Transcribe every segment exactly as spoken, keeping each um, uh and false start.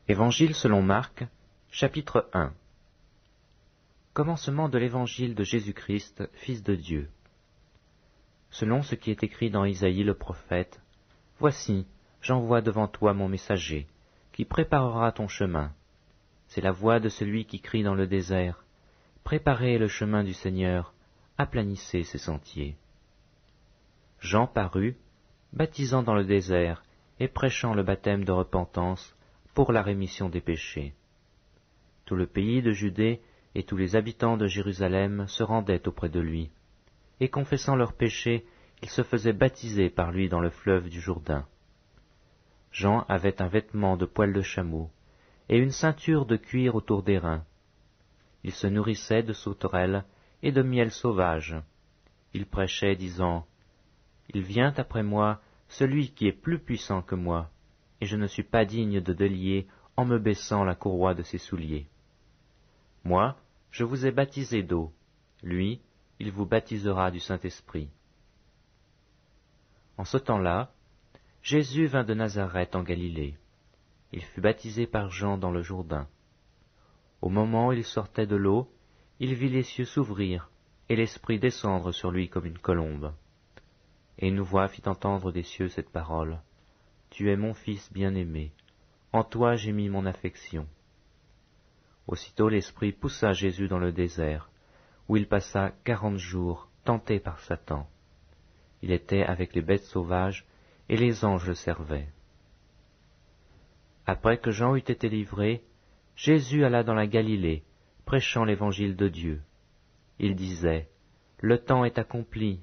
Évangile selon Marc, chapitre un. Commencement de l'évangile de Jésus-Christ, Fils de Dieu. Selon ce qui est écrit dans Isaïe le prophète, « Voici, j'envoie devant toi mon messager, qui préparera ton chemin. C'est la voix de celui qui crie dans le désert, « Préparez le chemin du Seigneur, aplanissez ses sentiers. » Jean parut, baptisant dans le désert et prêchant le baptême de repentance pour la rémission des péchés. Tout le pays de Judée et tous les habitants de Jérusalem se rendaient auprès de lui, et confessant leurs péchés, ils se faisaient baptiser par lui dans le fleuve du Jourdain. Jean avait un vêtement de poil de chameau et une ceinture de cuir autour des reins. Il se nourrissait de sauterelles et de miel sauvage. Il prêchait, disant, « Il vient après moi celui qui est plus puissant que moi, et je ne suis pas digne de délier en me baissant la courroie de ses souliers. Moi, je vous ai baptisé d'eau, lui, il vous baptisera du Saint-Esprit. » En ce temps-là, Jésus vint de Nazareth en Galilée. Il fut baptisé par Jean dans le Jourdain. Au moment où il sortait de l'eau, il vit les cieux s'ouvrir et l'Esprit descendre sur lui comme une colombe. Et une voix fit entendre des cieux cette parole, « Tu es mon Fils bien-aimé, en toi j'ai mis mon affection. » Aussitôt l'Esprit poussa Jésus dans le désert, où il passa quarante jours, tenté par Satan. Il était avec les bêtes sauvages, et les anges le servaient. Après que Jean eut été livré, Jésus alla dans la Galilée, prêchant l'évangile de Dieu. Il disait, « Le temps est accompli,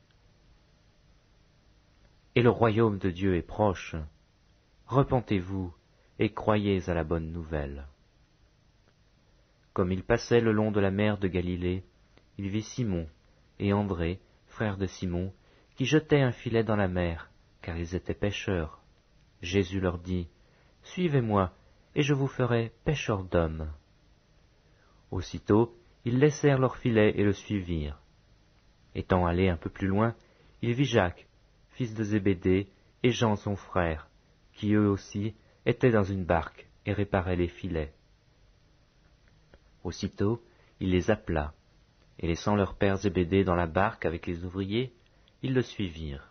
et le royaume de Dieu est proche. Repentez-vous et croyez à la bonne nouvelle. » Comme il passait le long de la mer de Galilée, il vit Simon et André, frères de Simon, qui jetaient un filet dans la mer, car ils étaient pêcheurs. Jésus leur dit, « Suivez-moi, et je vous ferai pêcheurs d'hommes. » Aussitôt, ils laissèrent leur filet et le suivirent. Étant allé un peu plus loin, il vit Jacques, fils de Zébédée, et Jean son frère, qui eux aussi étaient dans une barque et réparaient les filets. Aussitôt, il les appela, et laissant leur père Zébédée dans la barque avec les ouvriers, ils le suivirent.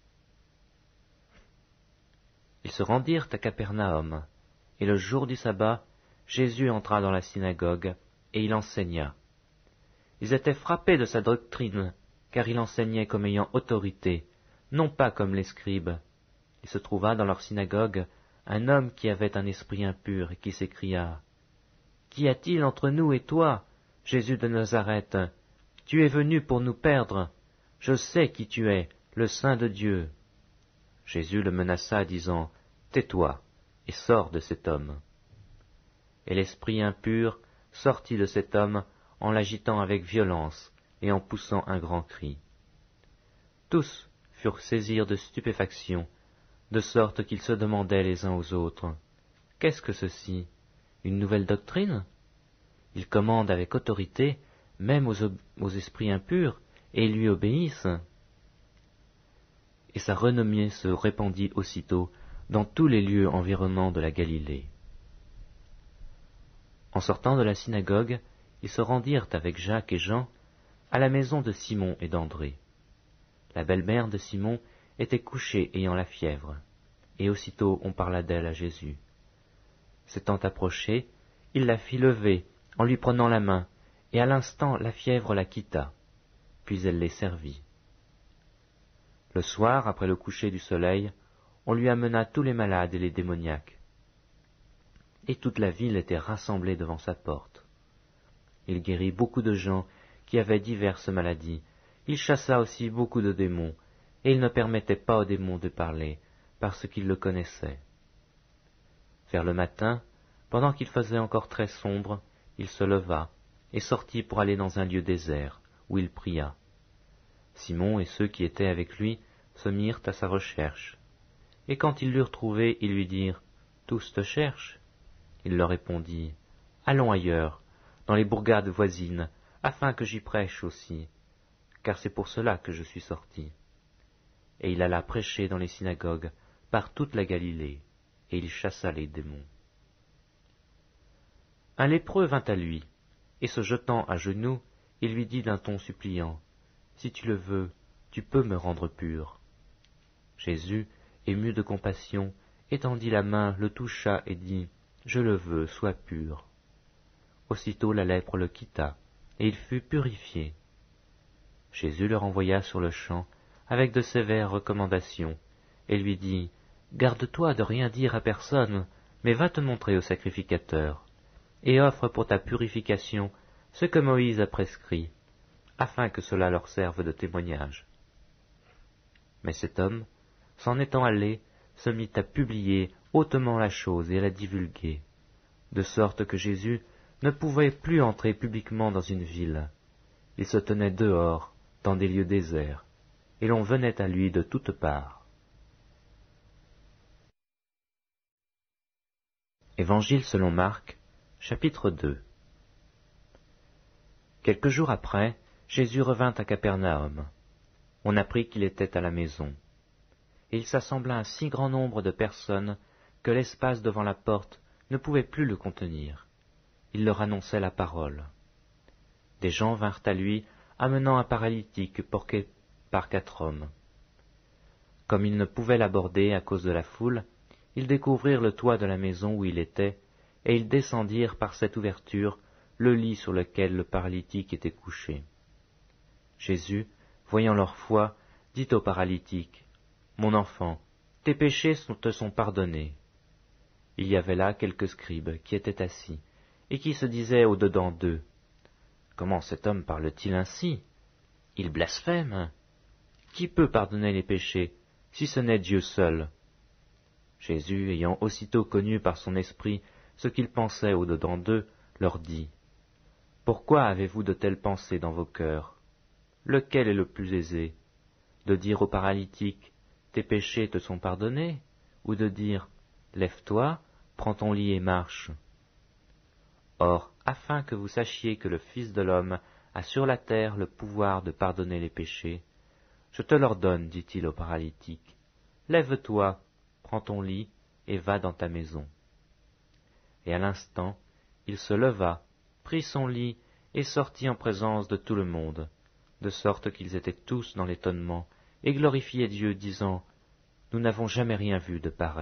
Ils se rendirent à Capernaum, et le jour du sabbat, Jésus entra dans la synagogue, et il enseigna. Ils étaient frappés de sa doctrine, car il enseignait comme ayant autorité, non pas comme les scribes. Il se trouva dans leur synagogue un homme qui avait un esprit impur et qui s'écria, « Qu'y a-t-il entre nous et toi, Jésus de Nazareth? Tu es venu pour nous perdre. Je sais qui tu es, le Saint de Dieu. » Jésus le menaça, disant, « Tais-toi, et sors de cet homme. » Et l'esprit impur sortit de cet homme en l'agitant avec violence et en poussant un grand cri. Tous furent saisis de stupéfaction, de sorte qu'ils se demandaient les uns aux autres, « Qu'est-ce que ceci? Une nouvelle doctrine? Il commande avec autorité, même aux, aux esprits impurs, et ils lui obéissent. » Et sa renommée se répandit aussitôt dans tous les lieux environnants de la Galilée. En sortant de la synagogue, ils se rendirent avec Jacques et Jean à la maison de Simon et d'André. La belle-mère de Simon était couchée ayant la fièvre, et aussitôt on parla d'elle à Jésus. S'étant approché, il la fit lever en lui prenant la main, et à l'instant la fièvre la quitta, puis elle les servit. Le soir, après le coucher du soleil, on lui amena tous les malades et les démoniaques. Et toute la ville était rassemblée devant sa porte. Il guérit beaucoup de gens qui avaient diverses maladies. Il chassa aussi beaucoup de démons, et il ne permettait pas aux démons de parler, parce qu'ils le connaissaient. Vers le matin, pendant qu'il faisait encore très sombre, il se leva, et sortit pour aller dans un lieu désert, où il pria. Simon et ceux qui étaient avec lui se mirent à sa recherche. Et quand ils l'eurent trouvé, ils lui dirent, « Tous te cherchent. » Il leur répondit, « Allons ailleurs, dans les bourgades voisines, afin que j'y prêche aussi, car c'est pour cela que je suis sorti. » Et il alla prêcher dans les synagogues par toute la Galilée, et il chassa les démons. Un lépreux vint à lui, et se jetant à genoux, il lui dit d'un ton suppliant, « Si tu le veux, tu peux me rendre pur. » Jésus, ému de compassion, étendit la main, le toucha et dit, « Je le veux, sois pur. » Aussitôt la lèpre le quitta, et il fut purifié. Jésus le renvoya sur le champ, avec de sévères recommandations, et lui dit, « Garde-toi de rien dire à personne, mais va te montrer au sacrificateur, et offre pour ta purification ce que Moïse a prescrit, afin que cela leur serve de témoignage. » Mais cet homme, s'en étant allé, se mit à publier hautement la chose et à la divulguer, de sorte que Jésus ne pouvait plus entrer publiquement dans une ville. Il se tenait dehors, dans des lieux déserts, et l'on venait à lui de toutes parts. Évangile selon Marc, chapitre deux. Quelques jours après, Jésus revint à Capernaum. On apprit qu'il était à la maison. Et il s'assembla un si grand nombre de personnes que l'espace devant la porte ne pouvait plus le contenir. Il leur annonçait la parole. Des gens vinrent à lui, amenant un paralytique porté par quatre hommes. Comme ils ne pouvaient l'aborder à cause de la foule, ils découvrirent le toit de la maison où il était, et ils descendirent par cette ouverture le lit sur lequel le paralytique était couché. Jésus, voyant leur foi, dit au paralytique, « Mon enfant, tes péchés te sont pardonnés. » Il y avait là quelques scribes qui étaient assis, et qui se disaient au-dedans d'eux, « Comment cet homme parle-t-il ainsi? Il blasphème. Qui peut pardonner les péchés, si ce n'est Dieu seul ?» Jésus, ayant aussitôt connu par son esprit ce qu'ils pensaient au-dedans d'eux, leur dit, « Pourquoi avez-vous de telles pensées dans vos cœurs? Lequel est le plus aisé, de dire au paralytique, « Tes péchés te sont pardonnés » ou de dire, « Lève-toi, prends ton lit et marche » ? Or, afin que vous sachiez que le Fils de l'homme a sur la terre le pouvoir de pardonner les péchés, je te l'ordonne, dit-il au paralytique, « Lève-toi, prends ton lit et va dans ta maison. » Et à l'instant, il se leva, prit son lit et sortit en présence de tout le monde, de sorte qu'ils étaient tous dans l'étonnement et glorifiaient Dieu, disant, « Nous n'avons jamais rien vu de pareil. »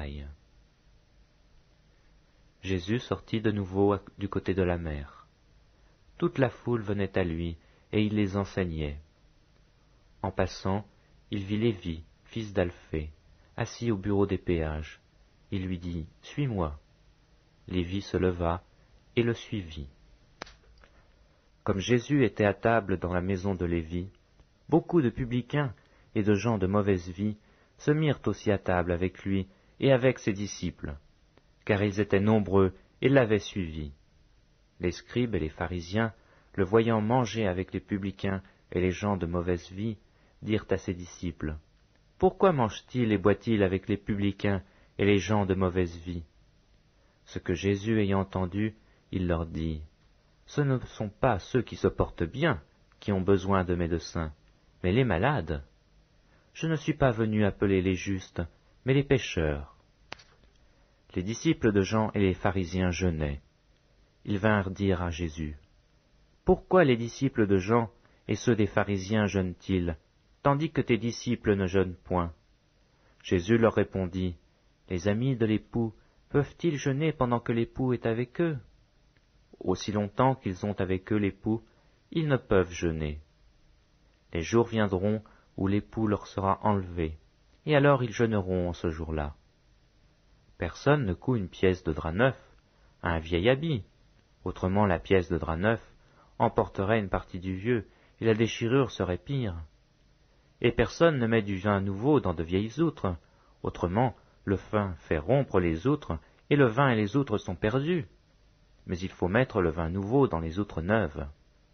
Jésus sortit de nouveau du côté de la mer. Toute la foule venait à lui, et il les enseignait. En passant, il vit Lévi, fils d'Alphée, assis au bureau des péages. Il lui dit, « Suis-moi. » Lévi se leva et le suivit. Comme Jésus était à table dans la maison de Lévi, beaucoup de publicains et de gens de mauvaise vie se mirent aussi à table avec lui et avec ses disciples, car ils étaient nombreux et l'avaient suivi. Les scribes et les pharisiens, le voyant manger avec les publicains et les gens de mauvaise vie, dirent à ses disciples, « Pourquoi mange-t-il et boit-il avec les publicains et les gens de mauvaise vie ?» Ce que Jésus ayant entendu, il leur dit, « Ce ne sont pas ceux qui se portent bien qui ont besoin de médecins, mais les malades. Je ne suis pas venu appeler les justes, mais les pécheurs. » Les disciples de Jean et les pharisiens jeûnaient. Ils vinrent dire à Jésus, « Pourquoi les disciples de Jean et ceux des pharisiens jeûnent-ils, tandis que tes disciples ne jeûnent point ?» Jésus leur répondit, « Les amis de l'époux peuvent-ils jeûner pendant que l'époux est avec eux? Aussi longtemps qu'ils ont avec eux l'époux, ils ne peuvent jeûner. Les jours viendront où l'époux leur sera enlevé, et alors ils jeûneront en ce jour-là. Personne ne coud une pièce de drap neuf à un vieil habit, autrement la pièce de drap neuf emporterait une partie du vieux, et la déchirure serait pire. Et personne ne met du vin nouveau dans de vieilles outres, autrement le vin fait rompre les outres, et le vin et les outres sont perdus. Mais il faut mettre le vin nouveau dans les outres neuves. »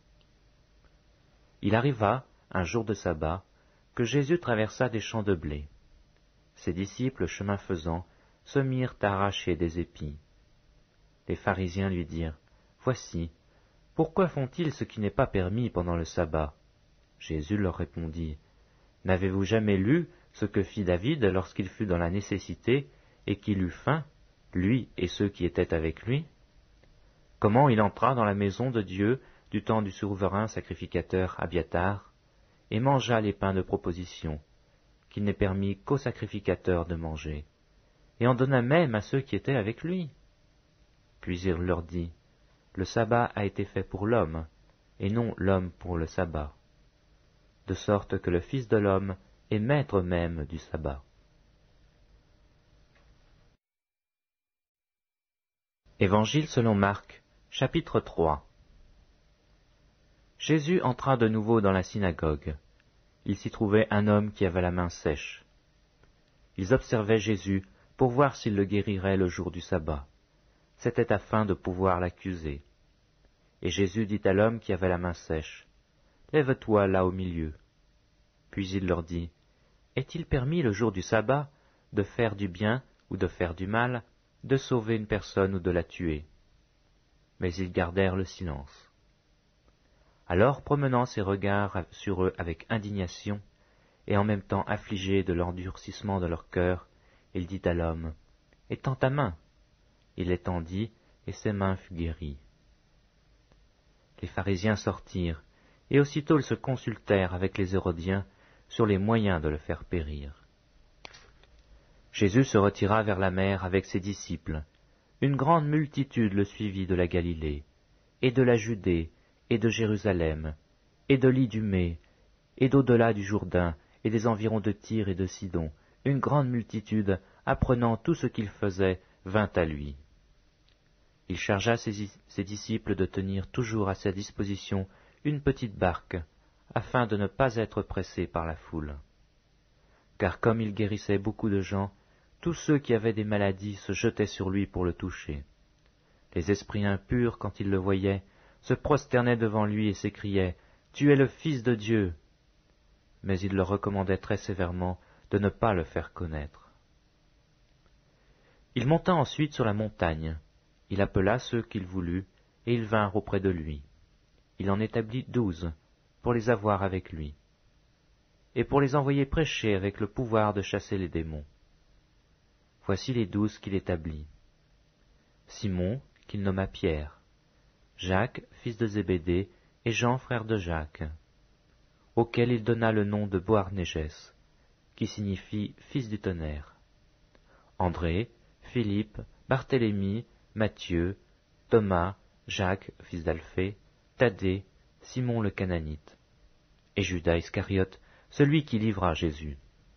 Il arriva, un jour de sabbat, que Jésus traversa des champs de blé. Ses disciples, chemin faisant, se mirent à arracher des épis. Les pharisiens lui dirent, « Voici, pourquoi font-ils ce qui n'est pas permis pendant le sabbat ?» Jésus leur répondit, « N'avez-vous jamais lu ce que fit David lorsqu'il fut dans la nécessité et qu'il eut faim, lui et ceux qui étaient avec lui? comment il entra dans la maison de Dieu du temps du souverain sacrificateur Abiatar, et mangea les pains de proposition, qu'il n'est permis qu'aux sacrificateurs de manger, et en donna même à ceux qui étaient avec lui. Puis il leur dit, le sabbat a été fait pour l'homme, et non l'homme pour le sabbat, de sorte que le Fils de l'homme est maître même du sabbat. Évangile selon Marc, chapitre trois. Jésus entra de nouveau dans la synagogue. Il s'y trouvait un homme qui avait la main sèche. Ils observaient Jésus pour voir s'il le guérirait le jour du sabbat. C'était afin de pouvoir l'accuser. Et Jésus dit à l'homme qui avait la main sèche, « Lève-toi là au milieu. » Puis il leur dit, « Est-il permis le jour du sabbat de faire du bien ou de faire du mal, de sauver une personne ou de la tuer ?» Mais ils gardèrent le silence. Alors, promenant ses regards sur eux avec indignation, et en même temps affligé de l'endurcissement de leur cœur, il dit à l'homme, « Étends ta main. » Il l'étendit, et ses mains furent guéries. Les pharisiens sortirent, et aussitôt ils se consultèrent avec les Hérodiens sur les moyens de le faire périr. Jésus se retira vers la mer avec ses disciples. Une grande multitude le suivit de la Galilée, et de la Judée, et de Jérusalem, et de l'Idumée, et d'au-delà du Jourdain, et des environs de Tyr et de Sidon. Une grande multitude, apprenant tout ce qu'il faisait, vint à lui. Il chargea ses, ses disciples de tenir toujours à sa disposition une petite barque, afin de ne pas être pressés par la foule. Car comme il guérissait beaucoup de gens, tous ceux qui avaient des maladies se jetaient sur lui pour le toucher. Les esprits impurs, quand ils le voyaient, se prosternaient devant lui et s'écriaient « Tu es le Fils de Dieu !» Mais il leur recommandait très sévèrement de ne pas le faire connaître. Il monta ensuite sur la montagne. Il appela ceux qu'il voulut, et ils vinrent auprès de lui. Il en établit douze, pour les avoir avec lui, et pour les envoyer prêcher avec le pouvoir de chasser les démons. Voici les douze qu'il établit. Simon, qu'il nomma Pierre, Jacques, fils de Zébédée, et Jean, frère de Jacques, auquel il donna le nom de Boarnégès, qui signifie fils du tonnerre, André, Philippe, Barthélemy, Matthieu, Thomas, Jacques, fils d'Alphée, Thaddée, Simon le Cananite, et Judas Iscariote, celui qui livra Jésus.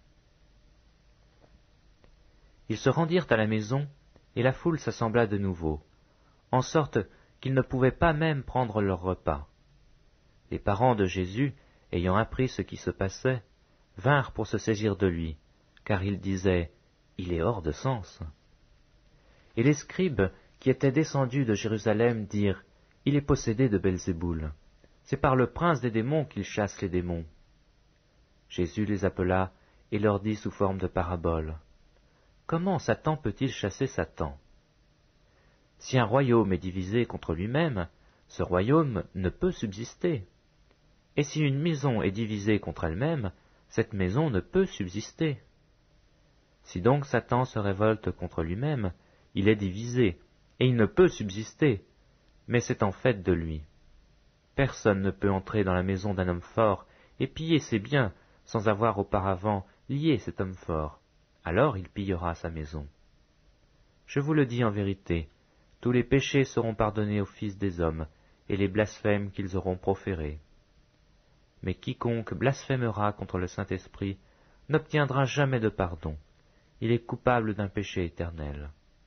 Ils se rendirent à la maison, et la foule s'assembla de nouveau, en sorte qu'ils ne pouvaient pas même prendre leur repas. Les parents de Jésus, ayant appris ce qui se passait, vinrent pour se saisir de lui, car ils disaient « Il est hors de sens ». Et les scribes qui étaient descendus de Jérusalem dirent « Il est possédé de Belzéboul. C'est par le prince des démons qu'il chasse les démons. » Jésus les appela et leur dit sous forme de parabole « Comment Satan peut-il chasser Satan? Si un royaume est divisé contre lui-même, ce royaume ne peut subsister. Et si une maison est divisée contre elle-même, cette maison ne peut subsister. Si donc Satan se révolte contre lui-même, il est divisé, et il ne peut subsister, mais c'est en fait de lui. Personne ne peut entrer dans la maison d'un homme fort et piller ses biens sans avoir auparavant lié cet homme fort. Alors il pillera sa maison. Je vous le dis en vérité, tous les péchés seront pardonnés aux fils des hommes, et les blasphèmes qu'ils auront proférés. Mais quiconque blasphémera contre le Saint-Esprit n'obtiendra jamais de pardon. Il est coupable d'un péché éternel.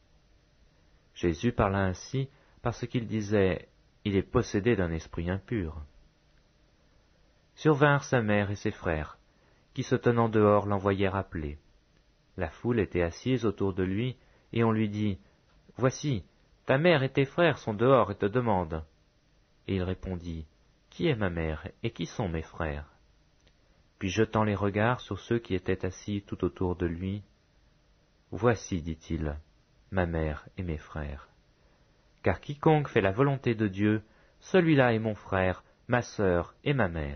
Jésus parla ainsi parce qu'il disait « Il est possédé d'un esprit impur ». Survinrent sa mère et ses frères, qui se tenant dehors l'envoyèrent appeler. La foule était assise autour de lui, et on lui dit « Voici, ta mère et tes frères sont dehors et te demandent. » Et il répondit « Qui est ma mère et qui sont mes frères ?» Puis jetant les regards sur ceux qui étaient assis tout autour de lui, « Voici, dit-il, ma mère et mes frères. Car quiconque fait la volonté de Dieu, celui-là est mon frère, ma sœur et ma mère. »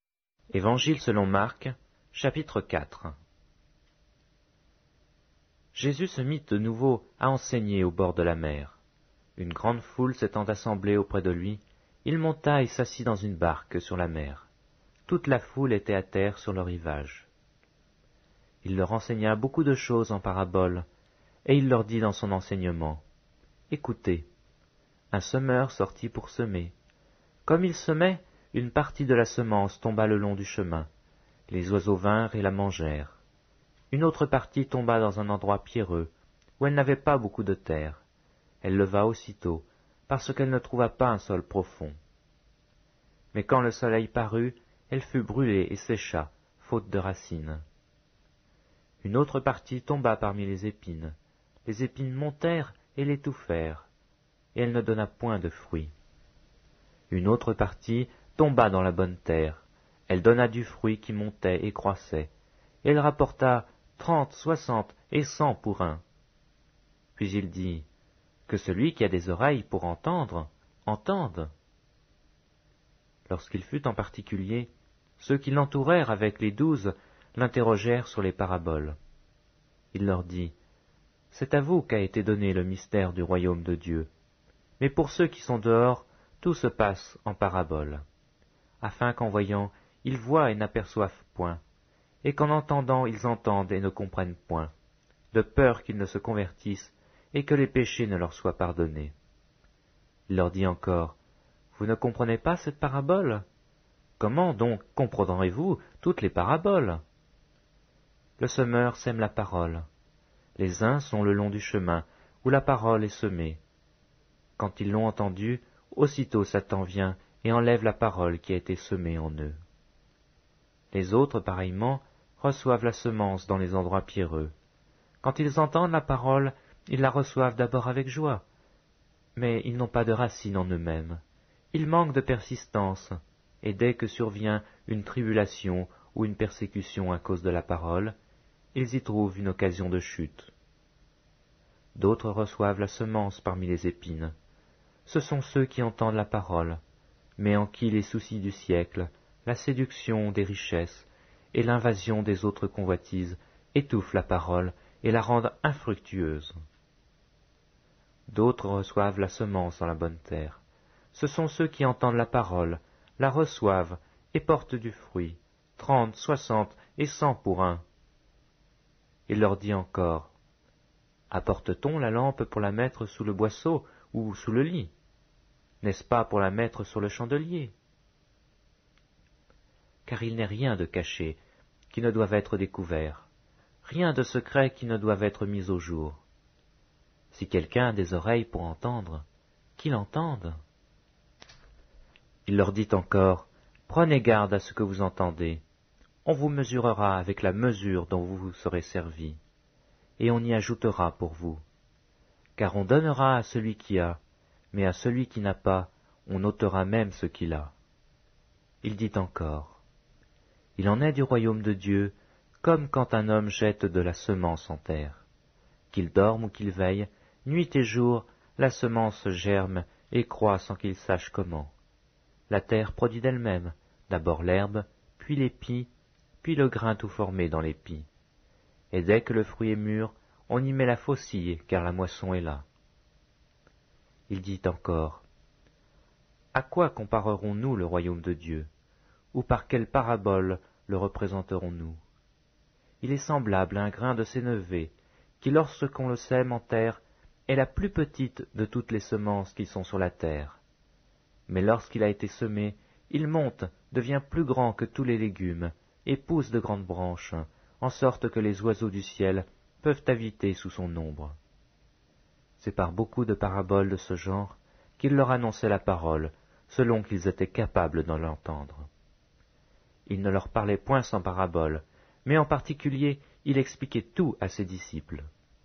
Évangile selon Marc, chapitre quatre. Jésus se mit de nouveau à enseigner au bord de la mer. Une grande foule s'étant assemblée auprès de lui, il monta et s'assit dans une barque sur la mer. Toute la foule était à terre sur le rivage. Il leur enseigna beaucoup de choses en paraboles, et il leur dit dans son enseignement, « Écoutez, un semeur sortit pour semer. Comme il semait, une partie de la semence tomba le long du chemin. Les oiseaux vinrent et la mangèrent. Une autre partie tomba dans un endroit pierreux, où elle n'avait pas beaucoup de terre. Elle leva aussitôt, parce qu'elle ne trouva pas un sol profond. Mais quand le soleil parut, elle fut brûlée et sécha, faute de racines. Une autre partie tomba parmi les épines. Les épines montèrent et l'étouffèrent, et elle ne donna point de fruit. Une autre partie tomba dans la bonne terre. Elle donna du fruit qui montait et croissait, et elle rapporta trente, soixante et cent pour un. Puis il dit, que celui qui a des oreilles pour entendre, entende. Lorsqu'il fut en particulier, ceux qui l'entourèrent avec les douze l'interrogèrent sur les paraboles. Il leur dit, c'est à vous qu'a été donné le mystère du royaume de Dieu. Mais pour ceux qui sont dehors, tout se passe en paraboles, afin qu'en voyant, ils voient et n'aperçoivent point, et qu'en entendant, ils entendent et ne comprennent point, de peur qu'ils ne se convertissent et que les péchés ne leur soient pardonnés. Il leur dit encore, vous ne comprenez pas cette parabole? Comment donc comprendrez-vous toutes les paraboles? Le semeur sème la parole. Les uns sont le long du chemin, où la parole est semée. Quand ils l'ont entendue, aussitôt Satan vient et enlève la parole qui a été semée en eux. Les autres, pareillement, reçoivent la semence dans les endroits pierreux. Quand ils entendent la parole, ils la reçoivent d'abord avec joie, mais ils n'ont pas de racine en eux-mêmes. Ils manquent de persistance, et dès que survient une tribulation ou une persécution à cause de la parole, ils y trouvent une occasion de chute. D'autres reçoivent la semence parmi les épines. Ce sont ceux qui entendent la parole, mais en qui les soucis du siècle, la séduction des richesses et l'invasion des autres convoitises étouffent la parole et la rendent infructueuse. D'autres reçoivent la semence dans la bonne terre. Ce sont ceux qui entendent la parole, la reçoivent et portent du fruit, trente, soixante et cent pour un. Il leur dit encore, apporte-t-on la lampe pour la mettre sous le boisseau ou sous le lit? N'est-ce pas pour la mettre sur le chandelier? Car il n'est rien de caché qui ne doive être découvert, rien de secret qui ne doive être mis au jour. Si quelqu'un a des oreilles pour entendre, qu'il entende. Il leur dit encore, prenez garde à ce que vous entendez. On vous mesurera avec la mesure dont vous vous serez servis, et on y ajoutera pour vous. Car on donnera à celui qui a, mais à celui qui n'a pas, on ôtera même ce qu'il a. Il dit encore, il en est du royaume de Dieu, comme quand un homme jette de la semence en terre. Qu'il dorme ou qu'il veille, nuit et jour, la semence germe et croît sans qu'il sache comment. La terre produit d'elle-même, d'abord l'herbe, puis l'épi, puis le grain tout formé dans l'épi. Et dès que le fruit est mûr, on y met la faucille, car la moisson est là. Il dit encore, à quoi comparerons-nous le royaume de Dieu? Ou par quelle parabole le représenterons-nous? Il est semblable à un grain de sénévé, qui lorsqu'on le sème en terre, est la plus petite de toutes les semences qui sont sur la terre. Mais lorsqu'il a été semé, il monte, devient plus grand que tous les légumes, et pousse de grandes branches, en sorte que les oiseaux du ciel peuvent habiter sous son ombre. C'est par beaucoup de paraboles de ce genre qu'il leur annonçait la parole, selon qu'ils étaient capables de l'entendre. Il ne leur parlait point sans paraboles, mais en particulier il expliquait tout à ses disciples.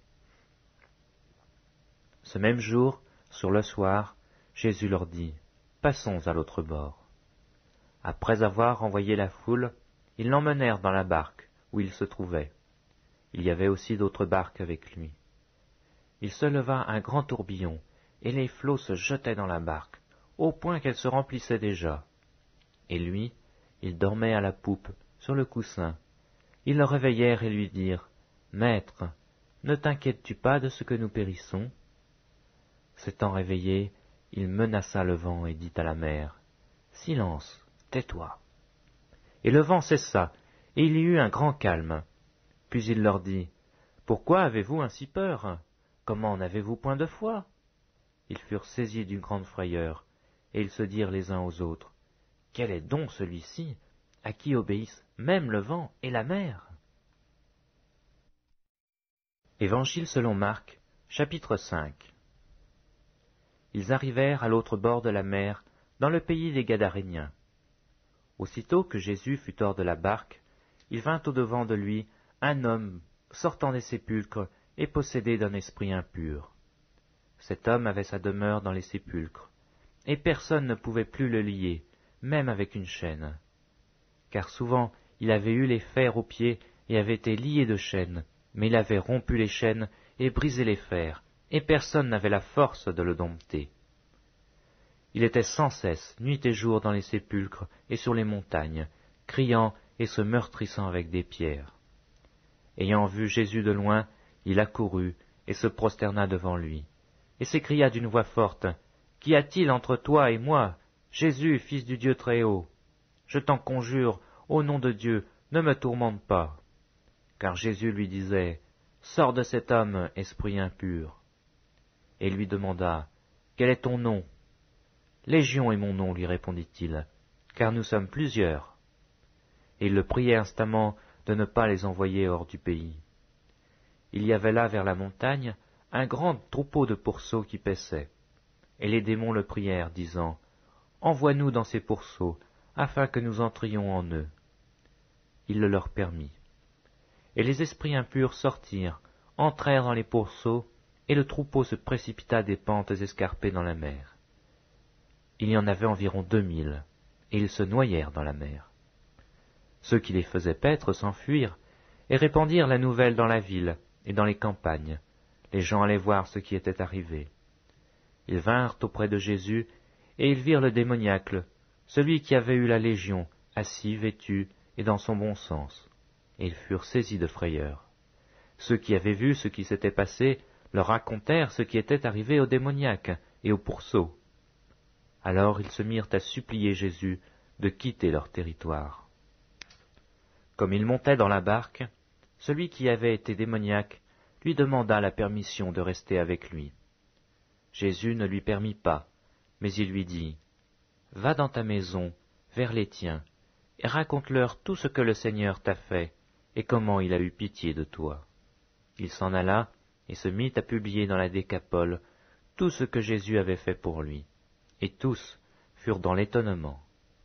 Ce même jour, sur le soir, Jésus leur dit, « Passons à l'autre bord. » Après avoir envoyé la foule, ils l'emmenèrent dans la barque où il se trouvait. Il y avait aussi d'autres barques avec lui. Il se leva un grand tourbillon, et les flots se jetaient dans la barque, au point qu'elle se remplissait déjà. Et lui, il dormait à la poupe, sur le coussin. Ils le réveillèrent et lui dirent, « Maître, ne t'inquiètes-tu pas de ce que nous périssons ?» S'étant réveillé, il menaça le vent et dit à la mer, « Silence, tais-toi. » Et le vent cessa, et il y eut un grand calme. Puis il leur dit, « Pourquoi avez-vous ainsi peur? Comment n'avez-vous point de foi ?» Ils furent saisis d'une grande frayeur, et ils se dirent les uns aux autres, « Quel est donc celui-ci, à qui obéissent même le vent et la mer ?» Évangile selon Marc, chapitre cinq. Ils arrivèrent à l'autre bord de la mer, dans le pays des Gadaréniens. Aussitôt que Jésus fut hors de la barque, il vint au-devant de lui un homme sortant des sépulcres et possédé d'un esprit impur. Cet homme avait sa demeure dans les sépulcres, et personne ne pouvait plus le lier, même avec une chaîne. Car souvent il avait eu les fers aux pieds et avait été lié de chaînes, mais il avait rompu les chaînes et brisé les fers, et personne n'avait la force de le dompter. Il était sans cesse, nuit et jour, dans les sépulcres et sur les montagnes, criant et se meurtrissant avec des pierres. Ayant vu Jésus de loin, il accourut et se prosterna devant lui, et s'écria d'une voix forte, « Qu'y a-t-il entre toi et moi, Jésus, fils du Dieu Très-Haut? Je t'en conjure, au nom de Dieu, ne me tourmente pas. » Car Jésus lui disait, « Sors de cet homme, esprit impur. » Et lui demanda, « Quel est ton nom ?» « Légion est mon nom, lui répondit-il, car nous sommes plusieurs. » Et il le priait instamment de ne pas les envoyer hors du pays. Il y avait là vers la montagne un grand troupeau de pourceaux qui paissaient, et les démons le prièrent, disant, « Envoie-nous dans ces pourceaux, afin que nous entrions en eux. » Il le leur permit. Et les esprits impurs sortirent, entrèrent dans les pourceaux, et le troupeau se précipita des pentes escarpées dans la mer. Il y en avait environ deux mille, et ils se noyèrent dans la mer. Ceux qui les faisaient paître s'enfuirent, et répandirent la nouvelle dans la ville et dans les campagnes. Les gens allaient voir ce qui était arrivé. Ils vinrent auprès de Jésus, et ils virent le démoniaque, celui qui avait eu la légion, assis, vêtu, et dans son bon sens. Et ils furent saisis de frayeur. Ceux qui avaient vu ce qui s'était passé leur racontèrent ce qui était arrivé au démoniaque et au pourceau. Alors ils se mirent à supplier Jésus de quitter leur territoire. Comme il montait dans la barque, celui qui avait été démoniaque lui demanda la permission de rester avec lui. Jésus ne lui permit pas, mais il lui dit, « Va dans ta maison, vers les tiens, et raconte-leur tout ce que le Seigneur t'a fait, et comment il a eu pitié de toi. » Il s'en alla et se mit à publier dans la Décapole tout ce que Jésus avait fait pour lui. Et tous furent dans l'étonnement.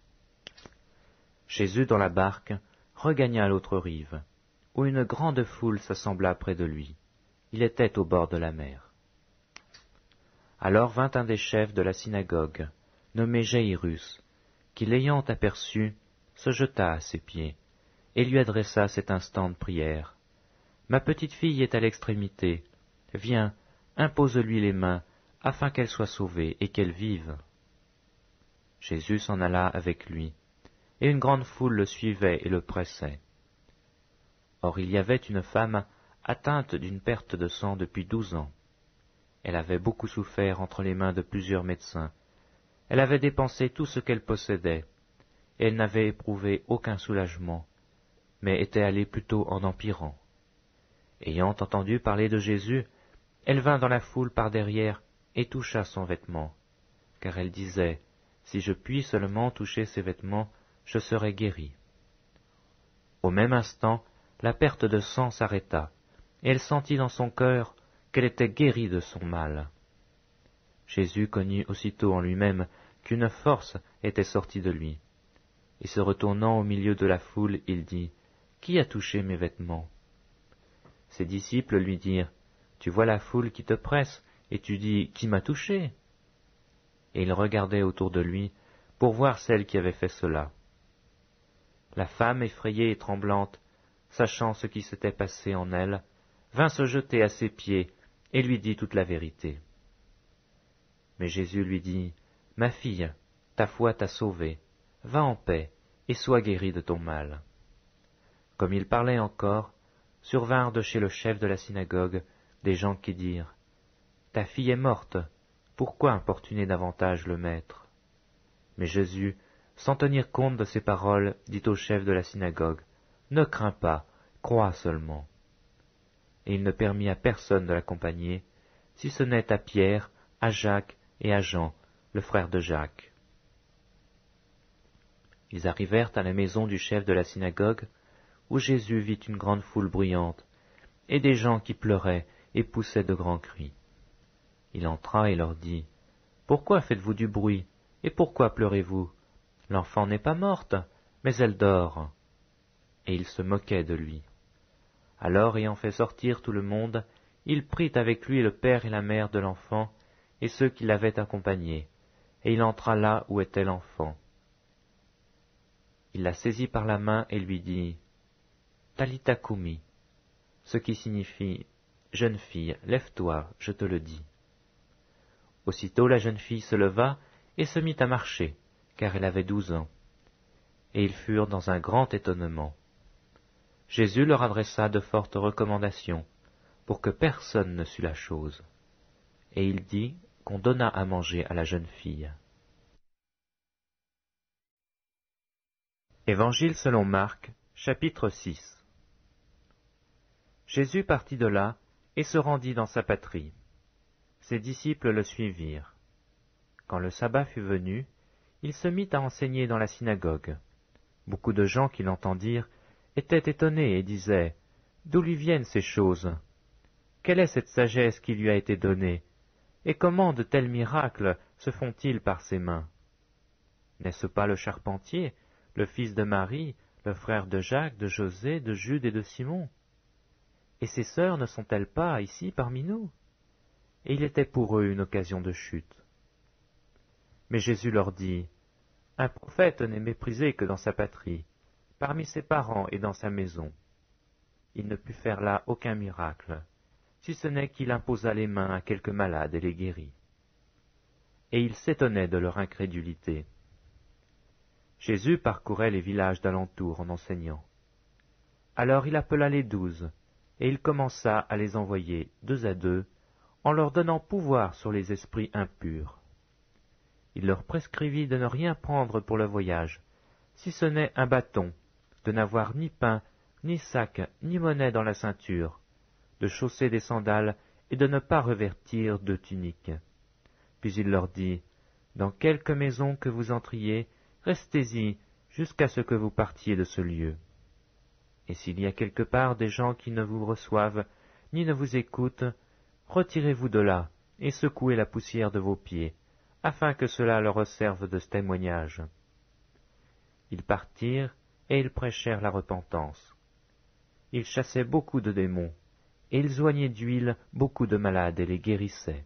Jésus, dans la barque, regagna l'autre rive, où une grande foule s'assembla près de lui. Il était au bord de la mer. Alors vint un des chefs de la synagogue, nommé Jaïrus, qui, l'ayant aperçu, se jeta à ses pieds, et lui adressa cette instante prière. « Ma petite fille est à l'extrémité. Viens, impose-lui les mains, afin qu'elle soit sauvée et qu'elle vive. » Jésus s'en alla avec lui, et une grande foule le suivait et le pressait. Or il y avait une femme atteinte d'une perte de sang depuis douze ans. Elle avait beaucoup souffert entre les mains de plusieurs médecins. Elle avait dépensé tout ce qu'elle possédait, et elle n'avait éprouvé aucun soulagement, mais était allée plutôt en empirant. Ayant entendu parler de Jésus, elle vint dans la foule par derrière et toucha son vêtement, car elle disait, « Si je puis seulement toucher ses vêtements, je serai guérie. » Au même instant, la perte de sang s'arrêta, et elle sentit dans son cœur qu'elle était guérie de son mal. Jésus connut aussitôt en lui-même qu'une force était sortie de lui, et se retournant au milieu de la foule, il dit, « Qui a touché mes vêtements ?» Ses disciples lui dirent, « Tu vois la foule qui te presse, et tu dis, qui m'a touché ?» Et il regardait autour de lui pour voir celle qui avait fait cela. La femme, effrayée et tremblante, sachant ce qui s'était passé en elle, vint se jeter à ses pieds et lui dit toute la vérité. Mais Jésus lui dit, « Ma fille, ta foi t'a sauvée, va en paix et sois guérie de ton mal. » Comme il parlait encore, survinrent de chez le chef de la synagogue des gens qui dirent « Ta fille est morte, pourquoi importuner davantage le maître ?» Mais Jésus, sans tenir compte de ces paroles, dit au chef de la synagogue « Ne crains pas, crois seulement. » Et il ne permit à personne de l'accompagner, si ce n'est à Pierre, à Jacques et à Jean, le frère de Jacques. Ils arrivèrent à la maison du chef de la synagogue, où Jésus vit une grande foule bruyante, et des gens qui pleuraient et poussaient de grands cris. Il entra et leur dit, « Pourquoi faites-vous du bruit, et pourquoi pleurez-vous? L'enfant n'est pas morte, mais elle dort. » Et ils se moquaient de lui. Alors, ayant fait sortir tout le monde, il prit avec lui le père et la mère de l'enfant, et ceux qui l'avaient accompagné, et il entra là où était l'enfant. Il la saisit par la main et lui dit, « Talitha koumi », ce qui signifie « Jeune fille, lève-toi, je te le dis ». Aussitôt la jeune fille se leva et se mit à marcher, car elle avait douze ans. Et ils furent dans un grand étonnement. Jésus leur adressa de fortes recommandations, pour que personne ne sût la chose. Et il dit qu'on donna à manger à la jeune fille. Évangile selon Marc, chapitre six. Jésus partit de là et se rendit dans sa patrie. Ses disciples le suivirent. Quand le sabbat fut venu, il se mit à enseigner dans la synagogue. Beaucoup de gens qui l'entendirent étaient étonnés et disaient « D'où lui viennent ces choses? Quelle est cette sagesse qui lui a été donnée? Et comment de tels miracles se font-ils par ses mains? N'est-ce pas le charpentier, le fils de Marie, le frère de Jacques, de José, de Jude et de Simon? Et ses sœurs ne sont-elles pas ici parmi nous? » Et il était pour eux une occasion de chute. Mais Jésus leur dit, « Un prophète n'est méprisé que dans sa patrie, parmi ses parents et dans sa maison. » Il ne put faire là aucun miracle, si ce n'est qu'il imposa les mains à quelques malades et les guérit. Et ils s'étonnaient de leur incrédulité. Jésus parcourait les villages d'alentour en enseignant. Alors il appela les douze, et il commença à les envoyer deux à deux, en leur donnant pouvoir sur les esprits impurs. Il leur prescrivit de ne rien prendre pour le voyage, si ce n'est un bâton, de n'avoir ni pain, ni sac, ni monnaie dans la ceinture, de chausser des sandales et de ne pas revêtir de tunique. Puis il leur dit, « Dans quelque maison que vous entriez, restez-y jusqu'à ce que vous partiez de ce lieu. Et s'il y a quelque part des gens qui ne vous reçoivent, ni ne vous écoutent, retirez-vous de là et secouez la poussière de vos pieds, afin que cela leur serve de témoignage. » Ils partirent et ils prêchèrent la repentance. Ils chassaient beaucoup de démons, et ils oignaient d'huile beaucoup de malades et les guérissaient.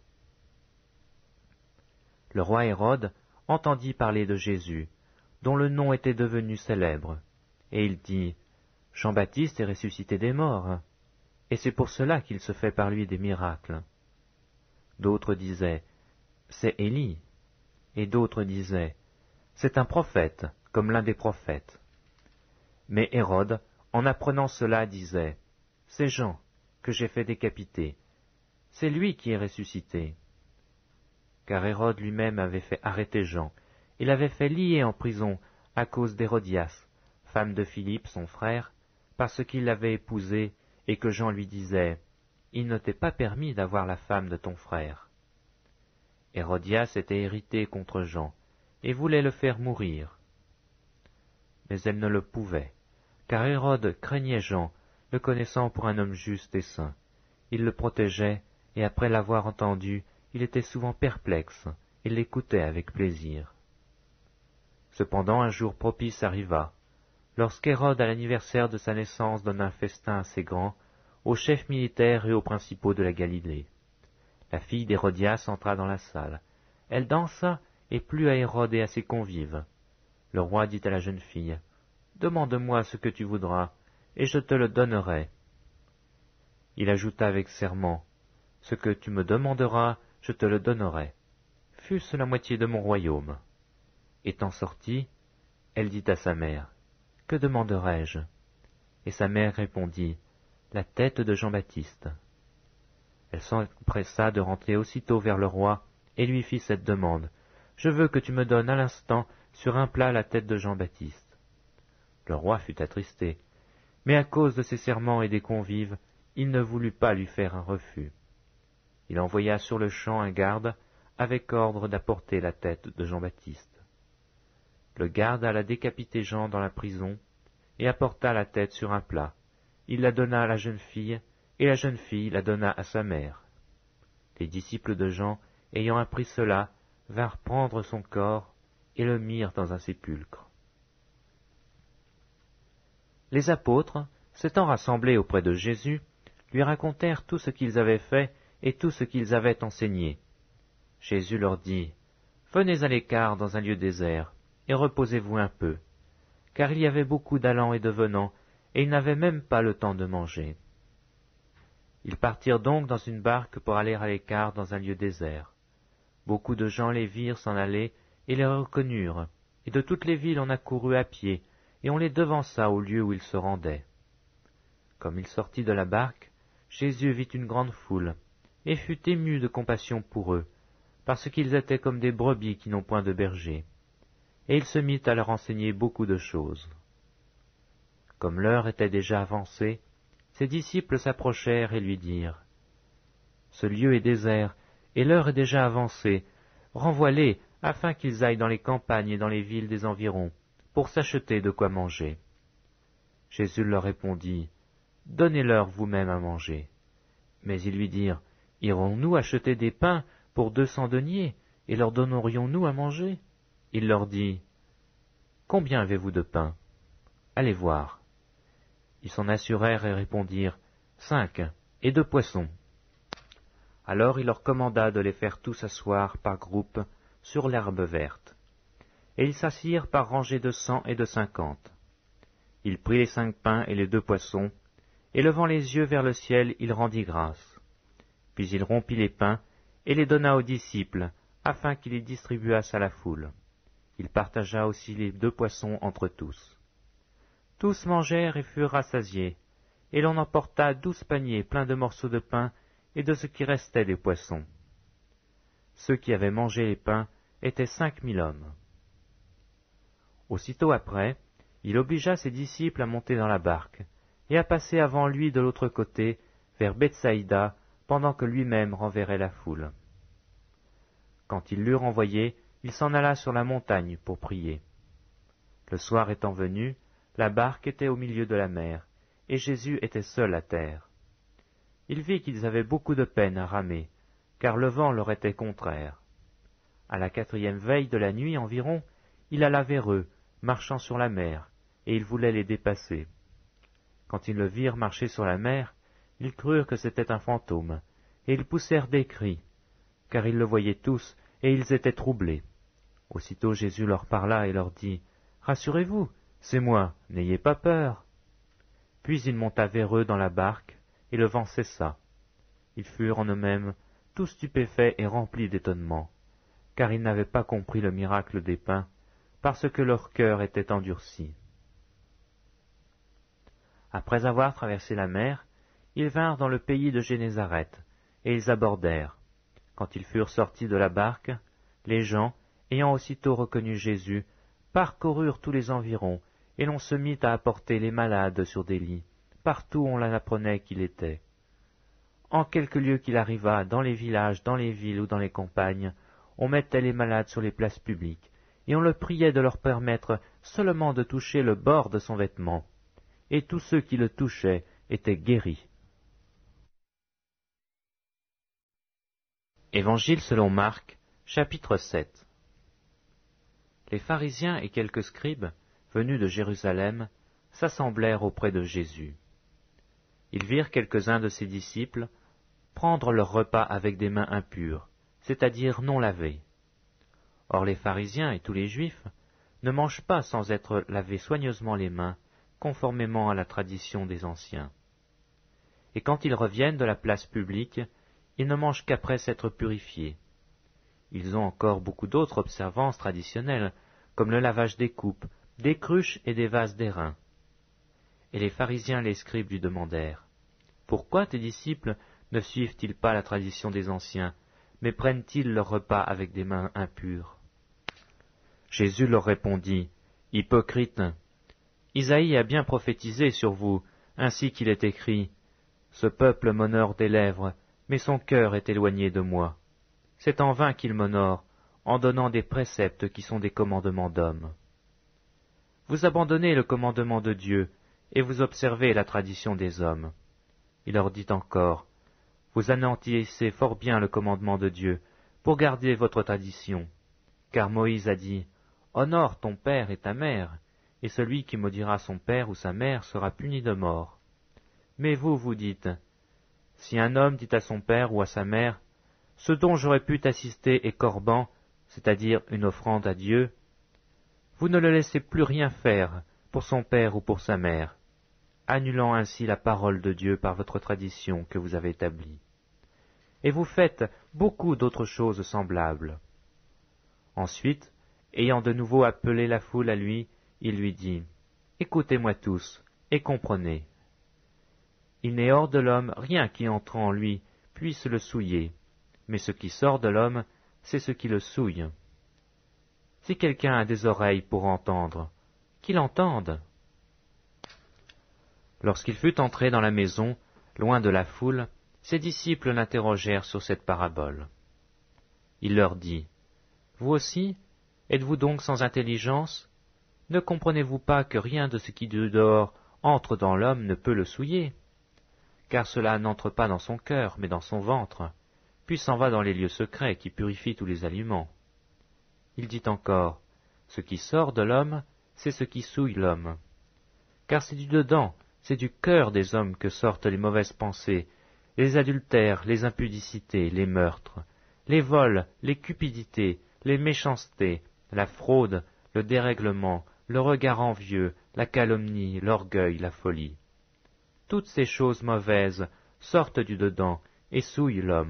Le roi Hérode entendit parler de Jésus, dont le nom était devenu célèbre, et il dit, « Jean-Baptiste est ressuscité des morts, et c'est pour cela qu'il se fait par lui des miracles. » D'autres disaient, « C'est Élie », et d'autres disaient, « C'est un prophète, comme l'un des prophètes. » Mais Hérode, en apprenant cela, disait, « C'est Jean, que j'ai fait décapiter. C'est lui qui est ressuscité. » Car Hérode lui-même avait fait arrêter Jean, et l'avait fait lier en prison à cause d'Hérodias, femme de Philippe, son frère, parce qu'il l'avait épousée, et que Jean lui disait, « Il ne t'est pas permis d'avoir la femme de ton frère. » Hérodias était irritée contre Jean, et voulait le faire mourir. Mais elle ne le pouvait, car Hérode craignait Jean, le connaissant pour un homme juste et saint. Il le protégeait, et après l'avoir entendu, il était souvent perplexe, et l'écoutait avec plaisir. Cependant un jour propice arriva, lorsqu'Hérode à l'anniversaire de sa naissance donne un festin assez grand, aux chefs militaires et aux principaux de la Galilée. La fille d'Hérodias entra dans la salle. Elle dansa et plut à Hérode et à ses convives. Le roi dit à la jeune fille, « Demande-moi ce que tu voudras, et je te le donnerai. » Il ajouta avec serment, « Ce que tu me demanderas, je te le donnerai, fût-ce la moitié de mon royaume. » Étant sortie, elle dit à sa mère, « Que demanderai-je » Et sa mère répondit, « la tête de Jean-Baptiste. Elle s'empressa de rentrer aussitôt vers le roi et lui fit cette demande. « Je veux que tu me donnes à l'instant sur un plat la tête de Jean-Baptiste. » Le roi fut attristé, mais à cause de ses serments et des convives, il ne voulut pas lui faire un refus. Il envoya sur le champ un garde avec ordre d'apporter la tête de Jean-Baptiste. Le garde alla décapiter Jean dans la prison et apporta la tête sur un plat. Il la donna à la jeune fille, et la jeune fille la donna à sa mère. Les disciples de Jean, ayant appris cela, vinrent prendre son corps et le mirent dans un sépulcre. Les apôtres, s'étant rassemblés auprès de Jésus, lui racontèrent tout ce qu'ils avaient fait et tout ce qu'ils avaient enseigné. Jésus leur dit, « Venez à l'écart dans un lieu désert, et reposez-vous un peu. » Car il y avait beaucoup d'allants et de venants, et ils n'avaient même pas le temps de manger. Ils partirent donc dans une barque pour aller à l'écart dans un lieu désert. Beaucoup de gens les virent s'en aller et les reconnurent, et de toutes les villes on accourut à pied, et on les devança au lieu où ils se rendaient. Comme il sortit de la barque, Jésus vit une grande foule, et fut ému de compassion pour eux, parce qu'ils étaient comme des brebis qui n'ont point de berger. Et il se mit à leur enseigner beaucoup de choses. Comme l'heure était déjà avancée, ses disciples s'approchèrent et lui dirent, « Ce lieu est désert, et l'heure est déjà avancée. Renvoie-les, afin qu'ils aillent dans les campagnes et dans les villes des environs, pour s'acheter de quoi manger. » Jésus leur répondit, « Donnez-leur vous-même à manger. » Mais ils lui dirent, « Irons-nous acheter des pains pour deux cents deniers, et leur donnerions-nous à manger ?» Il leur dit, « Combien avez-vous de pain? Allez voir. » Ils s'en assurèrent et répondirent, « Cinq, et deux poissons. » Alors il leur commanda de les faire tous asseoir par groupes sur l'herbe verte. Et ils s'assirent par rangées de cent et de cinquante. Il prit les cinq pains et les deux poissons, et levant les yeux vers le ciel, il rendit grâce. Puis il rompit les pains et les donna aux disciples, afin qu'ils les distribuassent à la foule. Il partagea aussi les deux poissons entre tous. Tous mangèrent et furent rassasiés, et l'on emporta douze paniers pleins de morceaux de pain et de ce qui restait des poissons. Ceux qui avaient mangé les pains étaient cinq mille hommes. Aussitôt après, il obligea ses disciples à monter dans la barque, et à passer avant lui de l'autre côté, vers Bethsaïda, pendant que lui-même renverrait la foule. Quand ils l'eurent envoyé, il s'en alla sur la montagne pour prier. Le soir étant venu, la barque était au milieu de la mer, et Jésus était seul à terre. Il vit qu'ils avaient beaucoup de peine à ramer, car le vent leur était contraire. À la quatrième veille de la nuit environ, il alla vers eux, marchant sur la mer, et il voulait les dépasser. Quand ils le virent marcher sur la mer, ils crurent que c'était un fantôme, et ils poussèrent des cris, car ils le voyaient tous, et ils étaient troublés. Aussitôt Jésus leur parla et leur dit, « Rassurez-vous, c'est moi, n'ayez pas peur. » Puis il monta vers eux dans la barque, et le vent cessa. Ils furent en eux-mêmes tous stupéfaits et remplis d'étonnement, car ils n'avaient pas compris le miracle des pains, parce que leur cœur était endurci. Après avoir traversé la mer, ils vinrent dans le pays de Génézareth, et ils abordèrent. Quand ils furent sortis de la barque, les gens, ayant aussitôt reconnu Jésus, parcoururent tous les environs, et l'on se mit à apporter les malades sur des lits, partout où on l'en apprenait qu'il était. En quelque lieu qu'il arrivât, dans les villages, dans les villes ou dans les campagnes, on mettait les malades sur les places publiques, et on le priait de leur permettre seulement de toucher le bord de son vêtement, et tous ceux qui le touchaient étaient guéris. Évangile selon Marc, chapitre sept. Les pharisiens et quelques scribes, venus de Jérusalem, s'assemblèrent auprès de Jésus. Ils virent quelques-uns de ses disciples prendre leur repas avec des mains impures, c'est-à-dire non lavées. Or les pharisiens et tous les juifs ne mangent pas sans être lavés soigneusement les mains, conformément à la tradition des anciens. Et quand ils reviennent de la place publique, ils ne mangent qu'après s'être purifiés. Ils ont encore beaucoup d'autres observances traditionnelles, comme le lavage des coupes, des cruches et des vases d'airain. Et les pharisiens et les scribes lui demandèrent, Pourquoi tes disciples ne suivent-ils pas la tradition des anciens, mais prennent-ils leur repas avec des mains impures? » Jésus leur répondit, « Hypocrites, Isaïe a bien prophétisé sur vous, ainsi qu'il est écrit, « Ce peuple m'honore des lèvres, mais son cœur est éloigné de moi. C'est en vain qu'il m'honore, en donnant des préceptes qui sont des commandements d'hommes. Vous abandonnez le commandement de Dieu, et vous observez la tradition des hommes. » Il leur dit encore, « Vous anéantissez fort bien le commandement de Dieu, pour garder votre tradition. Car Moïse a dit, « Honore ton père et ta mère, et celui qui maudira son père ou sa mère sera puni de mort. » Mais vous, vous dites, « Si un homme dit à son père ou à sa mère, « Ce dont j'aurais pu t'assister est corban, c'est-à-dire une offrande à Dieu, » vous ne le laissez plus rien faire pour son père ou pour sa mère, annulant ainsi la parole de Dieu par votre tradition que vous avez établie. Et vous faites beaucoup d'autres choses semblables. Ensuite, ayant de nouveau appelé la foule à lui, il lui dit, « Écoutez-moi tous, et comprenez. Il n'est hors de l'homme rien qui entre en lui puisse le souiller, mais ce qui sort de l'homme, c'est ce qui le souille. Si quelqu'un a des oreilles pour entendre, qu'il entende. » Lorsqu'il fut entré dans la maison, loin de la foule, ses disciples l'interrogèrent sur cette parabole. Il leur dit, « Vous aussi, êtes-vous donc sans intelligence? Ne comprenez-vous pas que rien de ce qui de dehors entre dans l'homme ne peut le souiller? Car cela n'entre pas dans son cœur, mais dans son ventre, puis s'en va dans les lieux secrets qui purifient tous les aliments. » Il dit encore, « Ce qui sort de l'homme, c'est ce qui souille l'homme. Car c'est du dedans, c'est du cœur des hommes que sortent les mauvaises pensées, les adultères, les impudicités, les meurtres, les vols, les cupidités, les méchancetés, la fraude, le dérèglement, le regard envieux, la calomnie, l'orgueil, la folie. Toutes ces choses mauvaises sortent du dedans et souillent l'homme. »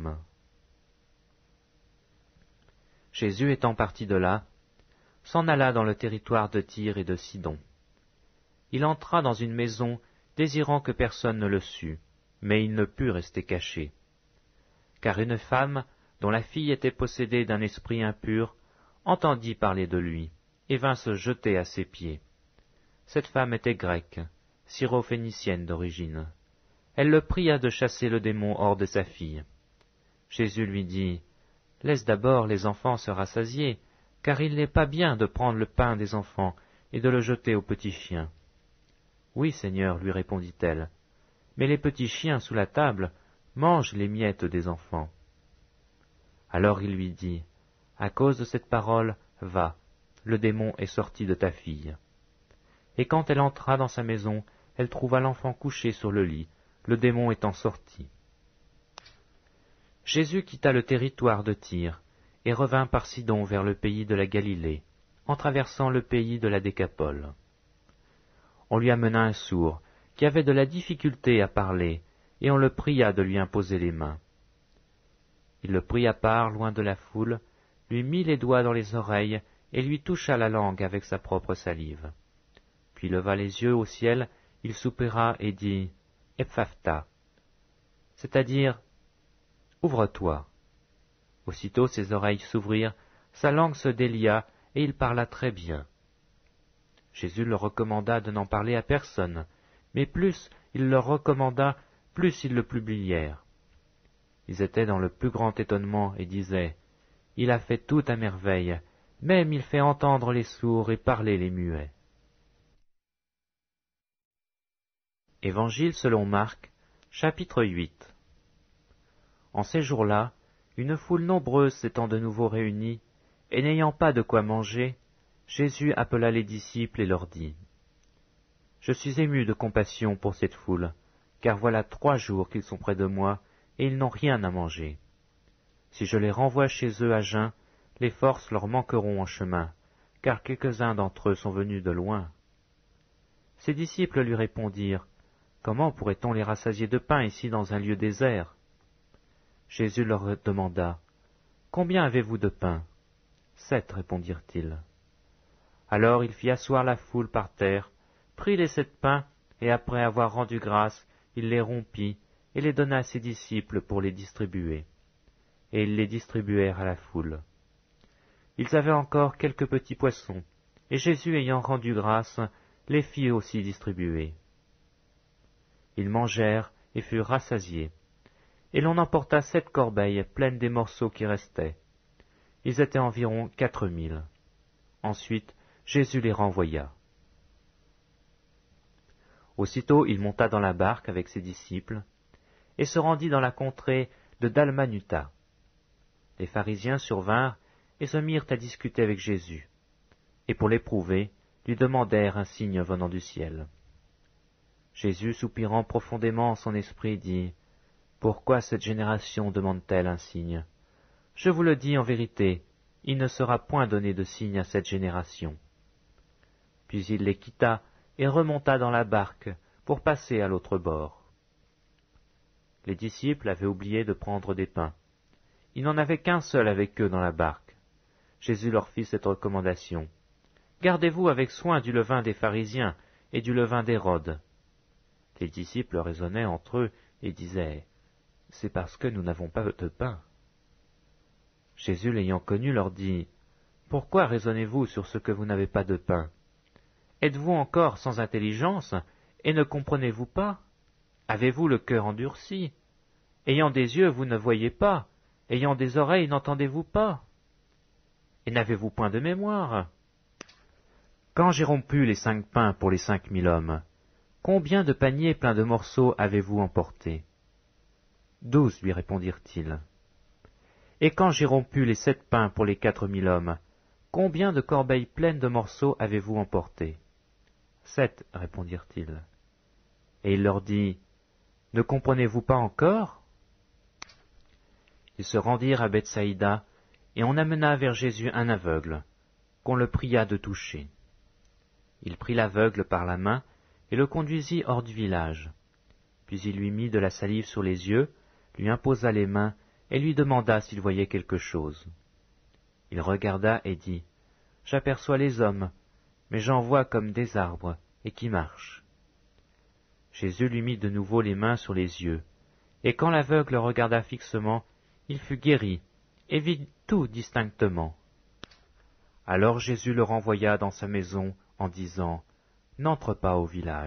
Jésus étant parti de là, s'en alla dans le territoire de Tyr et de Sidon. Il entra dans une maison, désirant que personne ne le sût, mais il ne put rester caché. Car une femme, dont la fille était possédée d'un esprit impur, entendit parler de lui, et vint se jeter à ses pieds. Cette femme était grecque, syrophénicienne d'origine. Elle le pria de chasser le démon hors de sa fille. Jésus lui dit, « Laisse d'abord les enfants se rassasier, car il n'est pas bien de prendre le pain des enfants et de le jeter aux petits chiens. » « Oui, Seigneur, lui répondit-elle, mais les petits chiens sous la table mangent les miettes des enfants. » Alors il lui dit, « À cause de cette parole, va, le démon est sorti de ta fille. » Et quand elle entra dans sa maison, elle trouva l'enfant couché sur le lit, le démon étant sorti. Jésus quitta le territoire de Tyr et revint par Sidon vers le pays de la Galilée, en traversant le pays de la Décapole. On lui amena un sourd, qui avait de la difficulté à parler, et on le pria de lui imposer les mains. Il le prit à part, loin de la foule, lui mit les doigts dans les oreilles, et lui toucha la langue avec sa propre salive. Puis leva les yeux au ciel, il soupira et dit, « Ephphatha », c'est-à-dire, « Ouvre-toi ». Aussitôt ses oreilles s'ouvrirent, sa langue se délia, et il parla très bien. Jésus leur recommanda de n'en parler à personne, mais plus il leur recommanda, plus ils le publièrent. Ils étaient dans le plus grand étonnement et disaient, « Il a fait tout à merveille, même il fait entendre les sourds et parler les muets. » Évangile selon Marc, chapitre huit. En ces jours-là, une foule nombreuse s'étant de nouveau réunie, et n'ayant pas de quoi manger, Jésus appela les disciples et leur dit, « Je suis ému de compassion pour cette foule, car voilà trois jours qu'ils sont près de moi, et ils n'ont rien à manger. Si je les renvoie chez eux à jeun, les forces leur manqueront en chemin, car quelques-uns d'entre eux sont venus de loin. » Ses disciples lui répondirent, « Comment pourrait-on les rassasier de pain ici dans un lieu désert ?» Jésus leur demanda, « Combien avez-vous de pain ?» « Sept, répondirent-ils. Alors il fit asseoir la foule par terre, prit les sept pains, et après avoir rendu grâce, il les rompit, et les donna à ses disciples pour les distribuer. Et ils les distribuèrent à la foule. Ils avaient encore quelques petits poissons, et Jésus ayant rendu grâce, les fit aussi distribuer. Ils mangèrent et furent rassasiés, et l'on emporta sept corbeilles pleines des morceaux qui restaient. Ils étaient environ quatre mille. Ensuite, Jésus les renvoya. Aussitôt il monta dans la barque avec ses disciples, et se rendit dans la contrée de Dalmanuta. Les pharisiens survinrent et se mirent à discuter avec Jésus, et pour l'éprouver, lui demandèrent un signe venant du ciel. Jésus, soupirant profondément en son esprit, dit, « Pourquoi cette génération demande-t-elle un signe? Je vous le dis en vérité, il ne sera point donné de signe à cette génération. » Puis il les quitta et remonta dans la barque pour passer à l'autre bord. Les disciples avaient oublié de prendre des pains. Il n'en avait qu'un seul avec eux dans la barque. Jésus leur fit cette recommandation. « Gardez-vous avec soin du levain des pharisiens et du levain d'Hérode. » Les disciples raisonnaient entre eux et disaient, « C'est parce que nous n'avons pas de pain. » Jésus, l'ayant connu, leur dit, « Pourquoi raisonnez-vous sur ce que vous n'avez pas de pain? Êtes-vous encore sans intelligence, et ne comprenez-vous pas? Avez-vous le cœur endurci? Ayant des yeux, vous ne voyez pas, ayant des oreilles, n'entendez-vous pas? Et n'avez-vous point de mémoire? Quand j'ai rompu les cinq pains pour les cinq mille hommes, combien de paniers pleins de morceaux avez-vous emportés? Douze, lui répondirent-ils. Et quand j'ai rompu les sept pains pour les quatre mille hommes, combien de corbeilles pleines de morceaux avez-vous emportés? Sept, répondirent-ils. Et il leur dit, ne comprenez-vous pas encore? Ils se rendirent à Bethsaïda, et on amena vers Jésus un aveugle, qu'on le pria de toucher. Il prit l'aveugle par la main, et le conduisit hors du village. Puis il lui mit de la salive sur les yeux, lui imposa les mains, et lui demanda s'il voyait quelque chose. Il regarda et dit, « J'aperçois les hommes, mais j'en vois comme des arbres, et qui marchent. » Jésus lui mit de nouveau les mains sur les yeux, et quand l'aveugle regarda fixement, il fut guéri, et vit tout distinctement. Alors Jésus le renvoya dans sa maison, en disant, « N'entre pas au village. »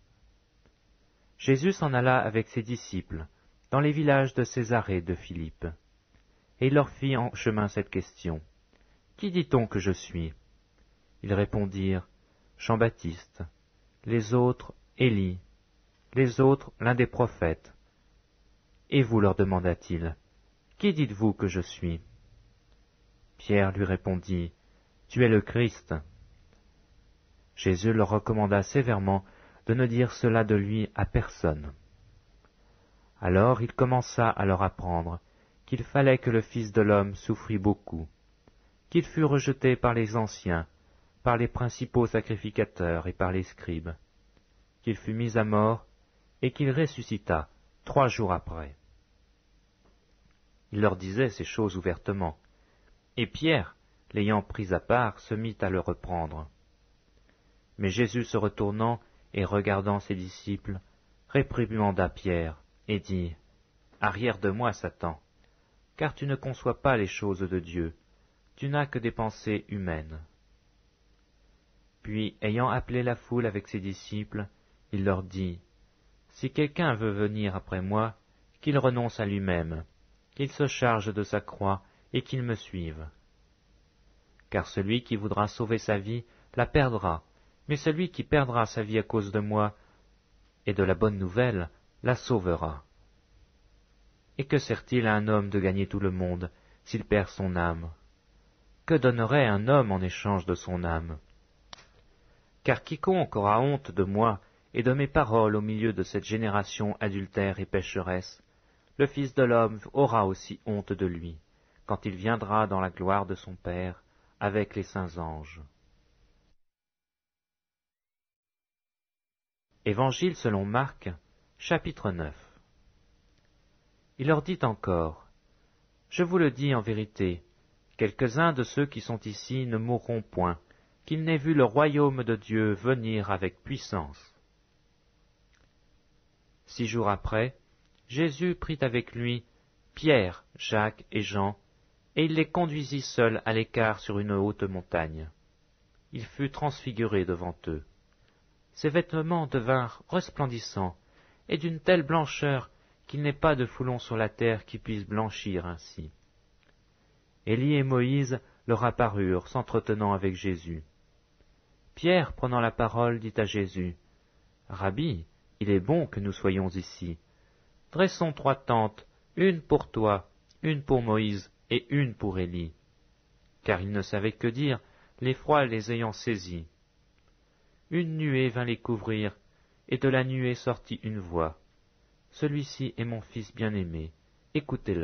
Jésus s'en alla avec ses disciples, dans les villages de Césarée de Philippe, et il leur fit en chemin cette question, « Qui dit-on que je suis ?» Ils répondirent, « Jean-Baptiste, les autres, Élie, les autres, l'un des prophètes. » Et vous, leur demanda-t-il, « Qui dites-vous que je suis ?» Pierre lui répondit, « Tu es le Christ. » Jésus leur recommanda sévèrement de ne dire cela de lui à personne. Alors il commença à leur apprendre qu'il fallait que le Fils de l'homme souffrit beaucoup, qu'il fût rejeté par les anciens, par les principaux sacrificateurs et par les scribes, qu'il fut mis à mort et qu'il ressuscita trois jours après. Il leur disait ces choses ouvertement, et Pierre, l'ayant pris à part, se mit à le reprendre. Mais Jésus, se retournant et regardant ses disciples, réprimanda Pierre et dit, « Arrière de moi, Satan, car tu ne conçois pas les choses de Dieu, tu n'as que des pensées humaines. » Puis, ayant appelé la foule avec ses disciples, il leur dit, « Si quelqu'un veut venir après moi, qu'il renonce à lui-même, qu'il se charge de sa croix et qu'il me suive. Car celui qui voudra sauver sa vie la perdra, mais celui qui perdra sa vie à cause de moi et de la bonne nouvelle la sauvera. Et que sert-il à un homme de gagner tout le monde s'il perd son âme? Que donnerait un homme en échange de son âme? Car quiconque aura honte de moi et de mes paroles au milieu de cette génération adultère et pécheresse, le Fils de l'homme aura aussi honte de lui, quand il viendra dans la gloire de son Père avec les saints anges. » Évangile selon Marc, chapitre neuf. Il leur dit encore, « Je vous le dis en vérité, quelques-uns de ceux qui sont ici ne mourront point, qu'ils n'aient vu le royaume de Dieu venir avec puissance. » Six jours après, Jésus prit avec lui Pierre, Jacques et Jean, et il les conduisit seuls à l'écart sur une haute montagne. Il fut transfiguré devant eux. Ses vêtements devinrent resplendissants, et d'une telle blancheur qu'il n'est pas de foulon sur la terre qui puisse blanchir ainsi. Élie et Moïse leur apparurent, s'entretenant avec Jésus. Pierre, prenant la parole, dit à Jésus, « Rabbi, il est bon que nous soyons ici. Dressons trois tentes, une pour toi, une pour Moïse et une pour Élie. » Car il ne savait que dire, l'effroi les ayant saisis. Une nuée vint les couvrir, et de la nuée sortit une voix. « Celui-ci est mon fils bien-aimé, écoutez-le. »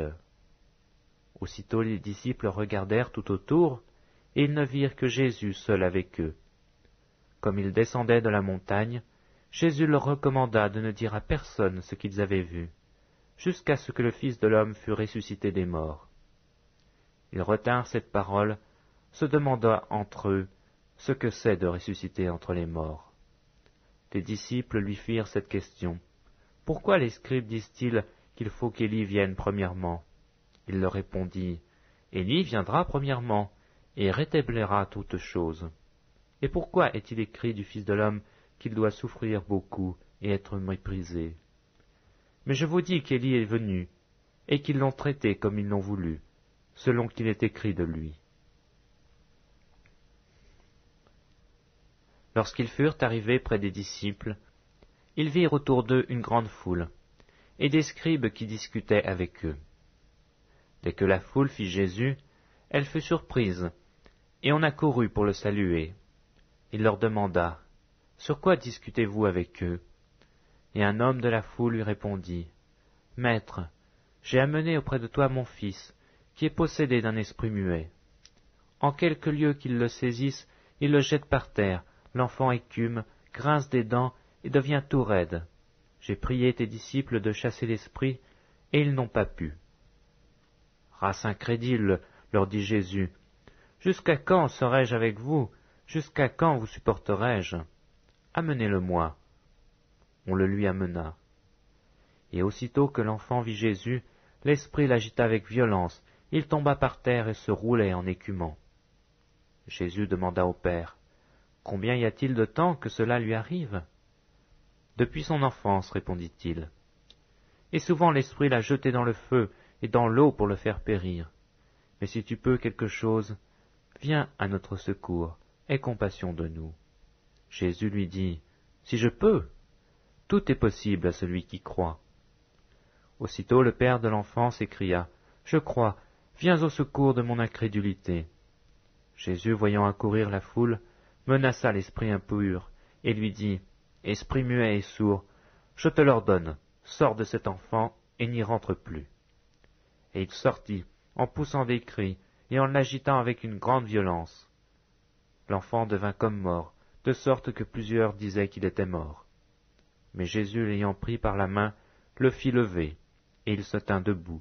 Aussitôt les disciples regardèrent tout autour, et ils ne virent que Jésus seul avec eux. Comme ils descendaient de la montagne, Jésus leur recommanda de ne dire à personne ce qu'ils avaient vu, jusqu'à ce que le Fils de l'homme fût ressuscité des morts. Ils retinrent cette parole, se demandant entre eux ce que c'est de ressusciter entre les morts. Les disciples lui firent cette question. « Pourquoi les scribes disent-ils qu'il faut qu'Élie vienne premièrement ?» Il leur répondit, « Élie viendra premièrement, et rétablira toutes choses. Et pourquoi est-il écrit du Fils de l'homme qu'il doit souffrir beaucoup et être méprisé? Mais je vous dis qu'Élie est venu, et qu'ils l'ont traité comme ils l'ont voulu, selon qu'il est écrit de lui. » Lorsqu'ils furent arrivés près des disciples, ils virent autour d'eux une grande foule, et des scribes qui discutaient avec eux. Dès que la foule vit Jésus, elle fut surprise, et on accourut pour le saluer. Il leur demanda, « Sur quoi discutez-vous avec eux ?» Et un homme de la foule lui répondit, « Maître, j'ai amené auprès de toi mon fils, qui est possédé d'un esprit muet. En quelque lieu qu'il le saisisse, il le jette par terre, l'enfant écume, grince des dents et devient tout raide. J'ai prié tes disciples de chasser l'esprit, et ils n'ont pas pu. » Race incrédule, leur dit Jésus, jusqu'à quand serai-je avec vous? Jusqu'à quand vous supporterai-je? Amenez-le-moi. On le lui amena. Et aussitôt que l'enfant vit Jésus, l'esprit l'agita avec violence, il tomba par terre et se roulait en écumant. Jésus demanda au Père, « Combien y a-t-il de temps que cela lui arrive ?» Depuis son enfance, répondit-il. Et souvent l'esprit l'a jeté dans le feu et dans l'eau pour le faire périr. Mais si tu peux quelque chose, viens à notre secours, aie compassion de nous. Jésus lui dit, « Si je peux, tout est possible à celui qui croit. » Aussitôt le père de l'enfant s'écria, « Je crois, viens au secours de mon incrédulité. » Jésus, voyant accourir la foule, menaça l'esprit impur, et lui dit, « Esprit muet et sourd, je te l'ordonne, sors de cet enfant et n'y rentre plus. » Et il sortit, en poussant des cris, et en l'agitant avec une grande violence. L'enfant devint comme mort, de sorte que plusieurs disaient qu'il était mort. Mais Jésus, l'ayant pris par la main, le fit lever, et il se tint debout.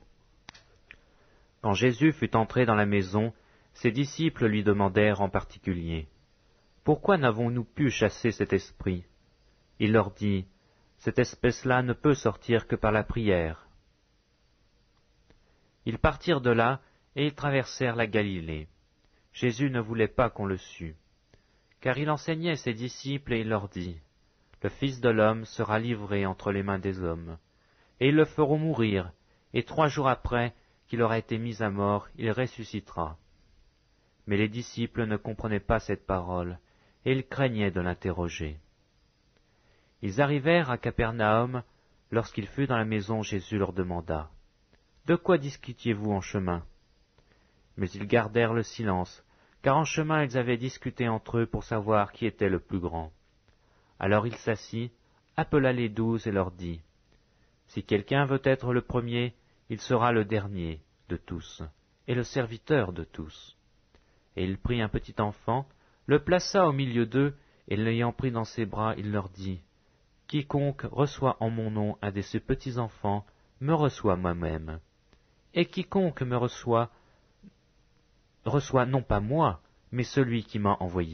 Quand Jésus fut entré dans la maison, ses disciples lui demandèrent en particulier, « Pourquoi n'avons-nous pu chasser cet esprit ?» Il leur dit, « Cette espèce-là ne peut sortir que par la prière. » Ils partirent de là, et ils traversèrent la Galilée. Jésus ne voulait pas qu'on le sût, car il enseignait ses disciples et il leur dit, « Le Fils de l'homme sera livré entre les mains des hommes, et ils le feront mourir, et trois jours après qu'il aura été mis à mort, il ressuscitera. » Mais les disciples ne comprenaient pas cette parole, et ils craignaient de l'interroger. Ils arrivèrent à Capernaum. Lorsqu'il fut dans la maison, Jésus leur demanda, « De quoi discutiez-vous en chemin ?» Mais ils gardèrent le silence, car en chemin ils avaient discuté entre eux pour savoir qui était le plus grand. Alors il s'assit, appela les douze et leur dit, « Si quelqu'un veut être le premier, il sera le dernier de tous, et le serviteur de tous. » Et il prit un petit enfant, le plaça au milieu d'eux, et l'ayant pris dans ses bras, il leur dit, « Quiconque reçoit en mon nom un de ces petits enfants, me reçoit moi-même. Et quiconque me reçoit, reçoit non pas moi, mais celui qui m'a envoyé. »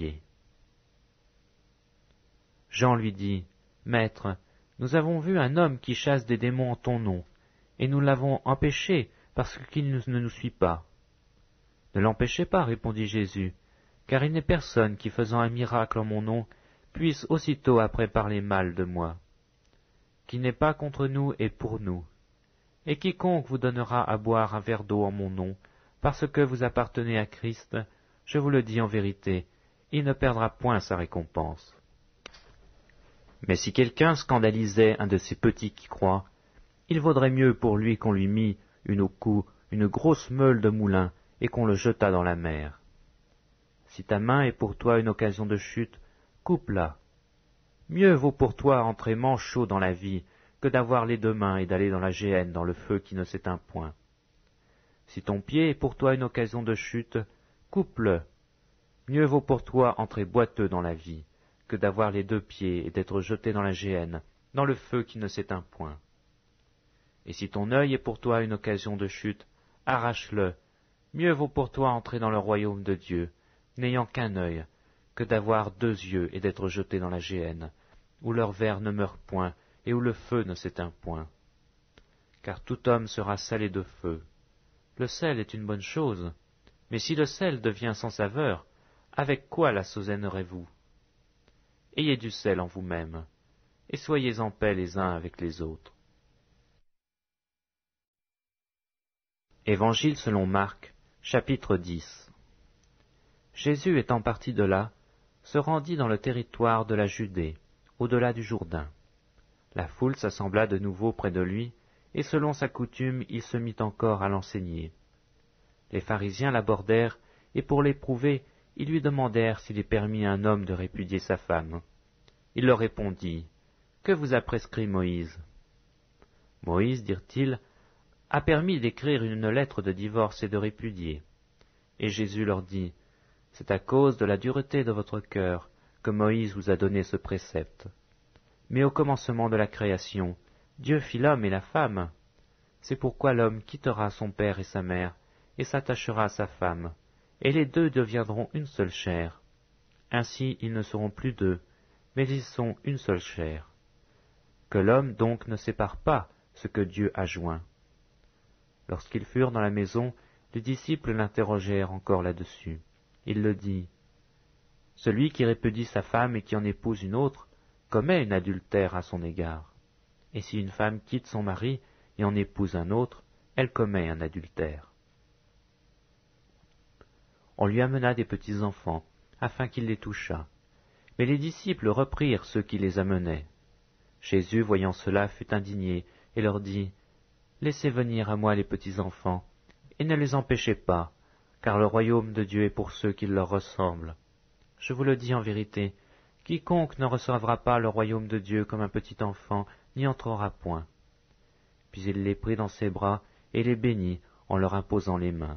Jean lui dit, « Maître, nous avons vu un homme qui chasse des démons en ton nom, et nous l'avons empêché parce qu'il ne nous suit pas. » « Ne l'empêchez pas, répondit Jésus, car il n'est personne qui, faisant un miracle en mon nom, puisse aussitôt après parler mal de moi. Qui n'est pas contre nous est pour nous. Et quiconque vous donnera à boire un verre d'eau en mon nom, parce que vous appartenez à Christ, je vous le dis en vérité, il ne perdra point sa récompense. Mais si quelqu'un scandalisait un de ces petits qui croient, il vaudrait mieux pour lui qu'on lui mît une au cou, une grosse meule de moulin, et qu'on le jetât dans la mer. Si ta main est pour toi une occasion de chute, coupe-la. Mieux vaut pour toi entrer manchot dans la vie, que d'avoir les deux mains et d'aller dans la géhenne, dans le feu qui ne s'éteint point. Si ton pied est pour toi une occasion de chute, coupe-le. Mieux vaut pour toi entrer boiteux dans la vie, que d'avoir les deux pieds et d'être jeté dans la géhenne, dans le feu qui ne s'éteint point. Et si ton œil est pour toi une occasion de chute, arrache-le. Mieux vaut pour toi entrer dans le royaume de Dieu, n'ayant qu'un œil, que d'avoir deux yeux et d'être jeté dans la géhenne, où leur ver ne meurt point et où le feu ne s'éteint point. Car tout homme sera salé de feu. Le sel est une bonne chose, mais si le sel devient sans saveur, avec quoi l'assaisonnerez-vous? Ayez du sel en vous-même, et soyez en paix les uns avec les autres. Évangile selon Marc, chapitre dix. Jésus étant parti de là, se rendit dans le territoire de la Judée, au-delà du Jourdain. La foule s'assembla de nouveau près de lui, et selon sa coutume, il se mit encore à l'enseigner. Les pharisiens l'abordèrent, et pour l'éprouver, ils lui demandèrent s'il est permis à un homme de répudier sa femme. Il leur répondit, « Que vous a prescrit Moïse ?» « Moïse, dirent-ils, a permis d'écrire une lettre de divorce et de répudier. » Et Jésus leur dit, « C'est à cause de la dureté de votre cœur que Moïse vous a donné ce précepte. Mais au commencement de la création, Dieu fit l'homme et la femme. C'est pourquoi l'homme quittera son père et sa mère, et s'attachera à sa femme, et les deux deviendront une seule chair. Ainsi ils ne seront plus deux, mais ils sont une seule chair. Que l'homme donc ne sépare pas ce que Dieu a joint. » Lorsqu'ils furent dans la maison, les disciples l'interrogèrent encore là-dessus. Il le dit, « Celui qui répudie sa femme et qui en épouse une autre, commet un adultère à son égard. Et si une femme quitte son mari et en épouse un autre, elle commet un adultère. » On lui amena des petits enfants, afin qu'il les touchât. Mais les disciples reprirent ceux qui les amenaient. Jésus, voyant cela, fut indigné, et leur dit, « Laissez venir à moi les petits enfants, et ne les empêchez pas, car le royaume de Dieu est pour ceux qui leur ressemblent. Je vous le dis en vérité, quiconque ne recevra pas le royaume de Dieu comme un petit enfant n'y entrera point. » Puis il les prit dans ses bras et les bénit en leur imposant les mains.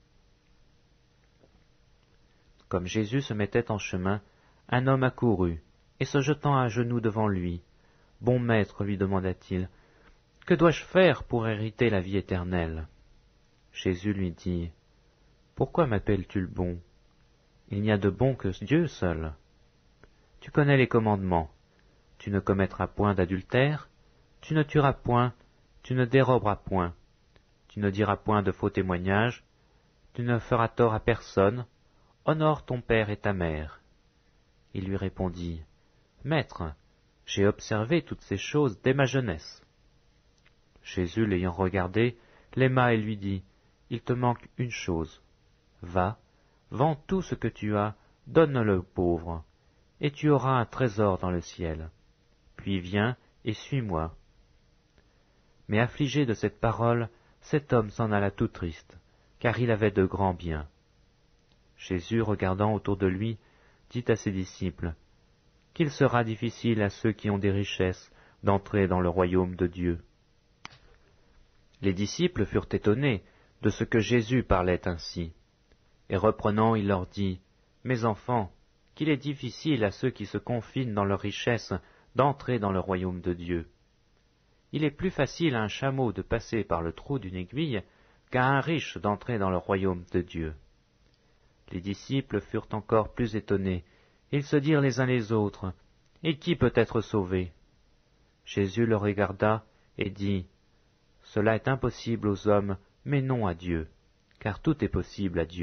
Comme Jésus se mettait en chemin, un homme accourut, et se jetant à genoux devant lui, « Bon maître, lui demanda-t-il, que dois-je faire pour hériter la vie éternelle ?» Jésus lui dit, « Pourquoi m'appelles-tu le bon? Il n'y a de bon que Dieu seul. Tu connais les commandements. Tu ne commettras point d'adultère, tu ne tueras point, tu ne déroberas point, tu ne diras point de faux témoignages, tu ne feras tort à personne, honore ton père et ta mère. » Il lui répondit, « Maître, j'ai observé toutes ces choses dès ma jeunesse. » Jésus, l'ayant regardé, l'aima et lui dit, « Il te manque une chose. Va, vends tout ce que tu as, donne-le aux pauvres, et tu auras un trésor dans le ciel. Puis viens et suis-moi. » Mais affligé de cette parole, cet homme s'en alla tout triste, car il avait de grands biens. Jésus, regardant autour de lui, dit à ses disciples, « Qu'il sera difficile à ceux qui ont des richesses d'entrer dans le royaume de Dieu. » Les disciples furent étonnés de ce que Jésus parlait ainsi. Et reprenant, il leur dit, « Mes enfants, qu'il est difficile à ceux qui se confinent dans leur richesse d'entrer dans le royaume de Dieu. Il est plus facile à un chameau de passer par le trou d'une aiguille qu'à un riche d'entrer dans le royaume de Dieu. » Les disciples furent encore plus étonnés. Ils se dirent les uns les autres, « Et qui peut être sauvé ?» Jésus le regarda et dit, « Cela est impossible aux hommes, mais non à Dieu, car tout est possible à Dieu. »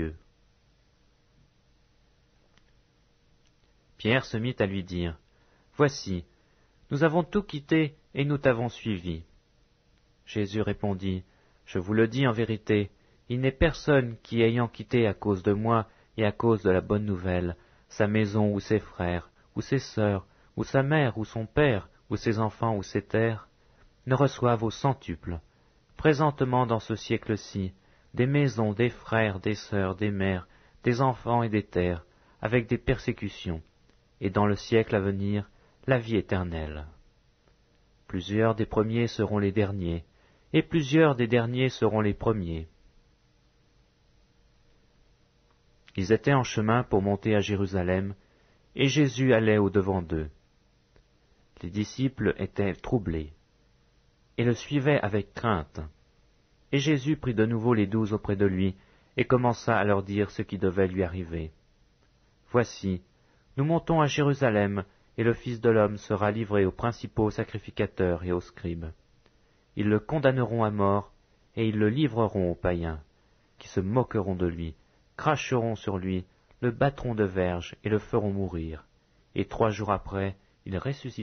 Pierre se mit à lui dire, « Voici, nous avons tout quitté et nous t'avons suivi. » Jésus répondit, « Je vous le dis en vérité, il n'est personne qui, ayant quitté à cause de moi et à cause de la bonne nouvelle, sa maison ou ses frères, ou ses sœurs, ou sa mère ou son père, ou ses enfants ou ses terres, ne reçoive au centuple, présentement dans ce siècle-ci, des maisons, des frères, des sœurs, des mères, des enfants et des terres, avec des persécutions, et dans le siècle à venir, la vie éternelle. Plusieurs des premiers seront les derniers, et plusieurs des derniers seront les premiers. » Ils étaient en chemin pour monter à Jérusalem, et Jésus allait au-devant d'eux. Les disciples étaient troublés, et le suivaient avec crainte. Et Jésus prit de nouveau les douze auprès de lui, et commença à leur dire ce qui devait lui arriver. « Voici, nous montons à Jérusalem, et le Fils de l'homme sera livré aux principaux sacrificateurs et aux scribes. Ils le condamneront à mort, et ils le livreront aux païens, qui se moqueront de lui, cracheront sur lui, le battront de verges et le feront mourir, et trois jours après, il ressuscitera. »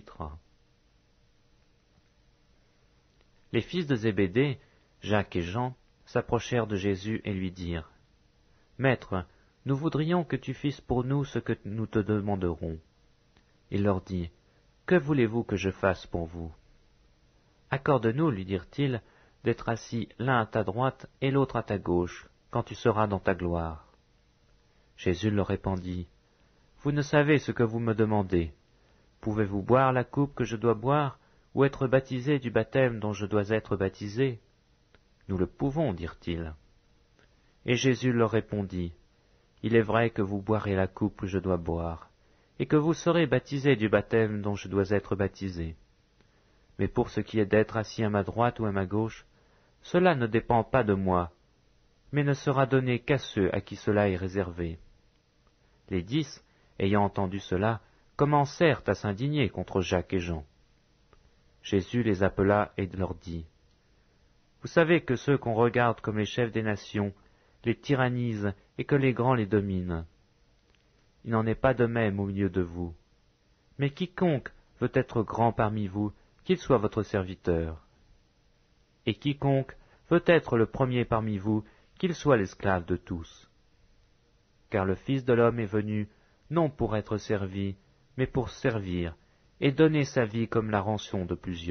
Les fils de Zébédée, Jacques et Jean, s'approchèrent de Jésus et lui dirent, « Maître, nous voudrions que tu fisses pour nous ce que nous te demanderons. » Il leur dit, « Que voulez-vous que je fasse pour vous ?» « Accorde-nous, lui dirent-ils, d'être assis l'un à ta droite et l'autre à ta gauche, quand tu seras dans ta gloire. » Jésus leur répondit, « Vous ne savez ce que vous me demandez. Pouvez-vous boire la coupe que je dois boire, ou être baptisé du baptême dont je dois être baptisé ? » Nous le pouvons, dirent-ils. Et Jésus leur répondit, « Il est vrai que vous boirez la coupe que je dois boire, et que vous serez baptisés du baptême dont je dois être baptisé. Mais pour ce qui est d'être assis à ma droite ou à ma gauche, cela ne dépend pas de moi, mais ne sera donné qu'à ceux à qui cela est réservé. » Les dix, ayant entendu cela, commencèrent à s'indigner contre Jacques et Jean. Jésus les appela et leur dit, « Vous savez que ceux qu'on regarde comme les chefs des nations les tyrannisent et que les grands les dominent. Il n'en est pas de même au milieu de vous. Mais quiconque veut être grand parmi vous, qu'il soit votre serviteur. Et quiconque veut être le premier parmi vous, qu'il soit l'esclave de tous. Car le Fils de l'homme est venu, non pour être servi, mais pour servir, et donner sa vie comme la rançon de plusieurs. »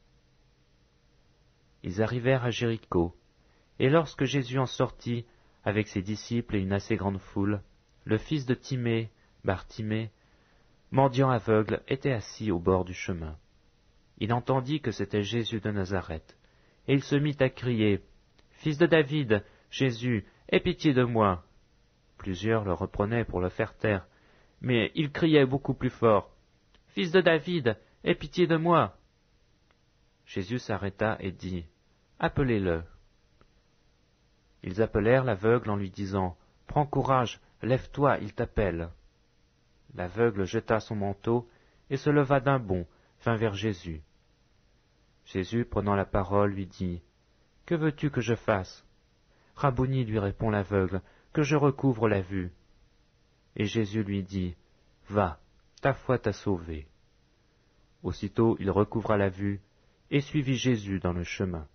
Ils arrivèrent à Jéricho, et lorsque Jésus en sortit, avec ses disciples et une assez grande foule, le fils de Timée, Bartimée, mendiant aveugle, était assis au bord du chemin. Il entendit que c'était Jésus de Nazareth, et il se mit à crier, « Fils de David, Jésus, aie pitié de moi !» Plusieurs le reprenaient pour le faire taire, mais il criait beaucoup plus fort, « Fils de David, aie pitié de moi !» Jésus s'arrêta et dit, « Appelez-le. » Ils appelèrent l'aveugle en lui disant, « Prends courage, lève-toi, il t'appelle. » L'aveugle jeta son manteau et se leva d'un bond, vint vers Jésus. Jésus, prenant la parole, lui dit, « Que veux-tu que je fasse ?» « Rabouni, lui répond l'aveugle, « que je recouvre la vue. » Et Jésus lui dit, « Va, ta foi t'a sauvé. » Aussitôt il recouvra la vue et suivit Jésus dans le chemin.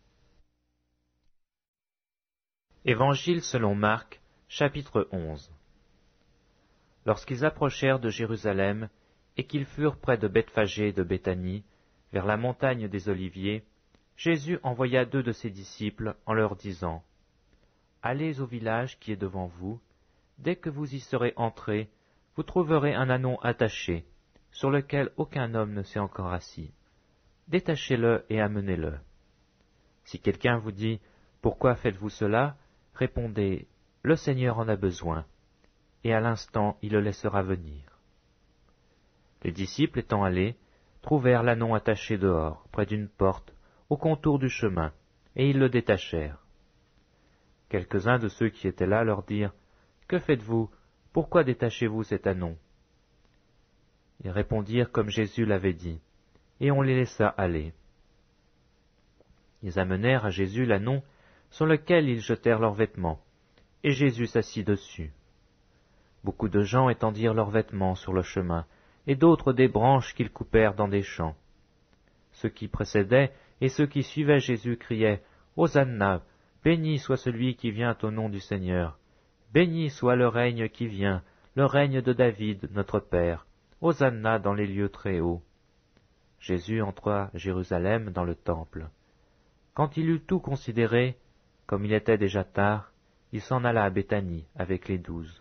Évangile selon Marc, chapitre onze. Lorsqu'ils approchèrent de Jérusalem et qu'ils furent près de Bethphagée et de Béthanie, vers la montagne des Oliviers, Jésus envoya deux de ses disciples en leur disant, « Allez au village qui est devant vous, dès que vous y serez entrés, vous trouverez un ânon attaché, sur lequel aucun homme ne s'est encore assis. Détachez-le et amenez-le. Si quelqu'un vous dit, « Pourquoi faites-vous cela ?» répondez, « Le Seigneur en a besoin. » Et à l'instant il le laissera venir. Les disciples étant allés, trouvèrent l'ânon attaché dehors, près d'une porte, au contour du chemin, et ils le détachèrent. Quelques-uns de ceux qui étaient là leur dirent, « Que faites-vous? Pourquoi détachez-vous cet ânon ?» Ils répondirent comme Jésus l'avait dit, et on les laissa aller. Ils amenèrent à Jésus l'ânon sur lequel ils jetèrent leurs vêtements, et Jésus s'assit dessus. Beaucoup de gens étendirent leurs vêtements sur le chemin, et d'autres des branches qu'ils coupèrent dans des champs. Ceux qui précédaient et ceux qui suivaient Jésus criaient « Hosanna, béni soit celui qui vient au nom du Seigneur. Béni soit le règne qui vient, le règne de David, notre Père. Hosanna dans les lieux très hauts. » Jésus entra à Jérusalem dans le temple. Quand il eut tout considéré, comme il était déjà tard, il s'en alla à Béthanie avec les douze.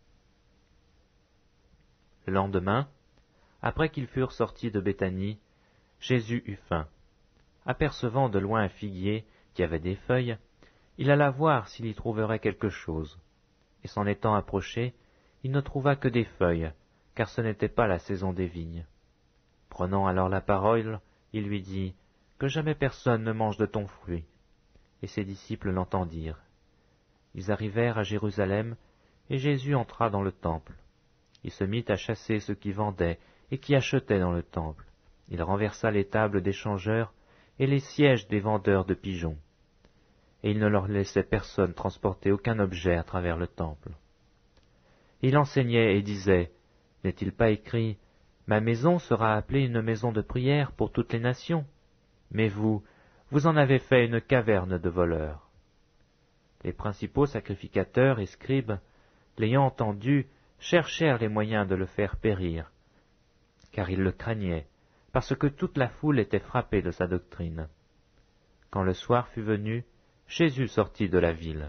Le lendemain, après qu'ils furent sortis de Béthanie, Jésus eut faim. Apercevant de loin un figuier qui avait des feuilles, il alla voir s'il y trouverait quelque chose. Et s'en étant approché, il ne trouva que des feuilles, car ce n'était pas la saison des vignes. Prenant alors la parole, il lui dit, « Que jamais personne ne mange de ton fruit. » Et ses disciples l'entendirent. Ils arrivèrent à Jérusalem, et Jésus entra dans le temple. Il se mit à chasser ceux qui vendaient et qui achetaient dans le temple. Il renversa les tables des changeurs et les sièges des vendeurs de pigeons. Et il ne leur laissait personne transporter aucun objet à travers le temple. Il enseignait et disait, « N'est-il pas écrit, « Ma maison sera appelée une maison de prière pour toutes les nations » Mais vous, vous en avez fait une caverne de voleurs. » Les principaux sacrificateurs et scribes, l'ayant entendu, cherchèrent les moyens de le faire périr, car ils le craignaient, parce que toute la foule était frappée de sa doctrine. Quand le soir fut venu, Jésus sortit de la ville.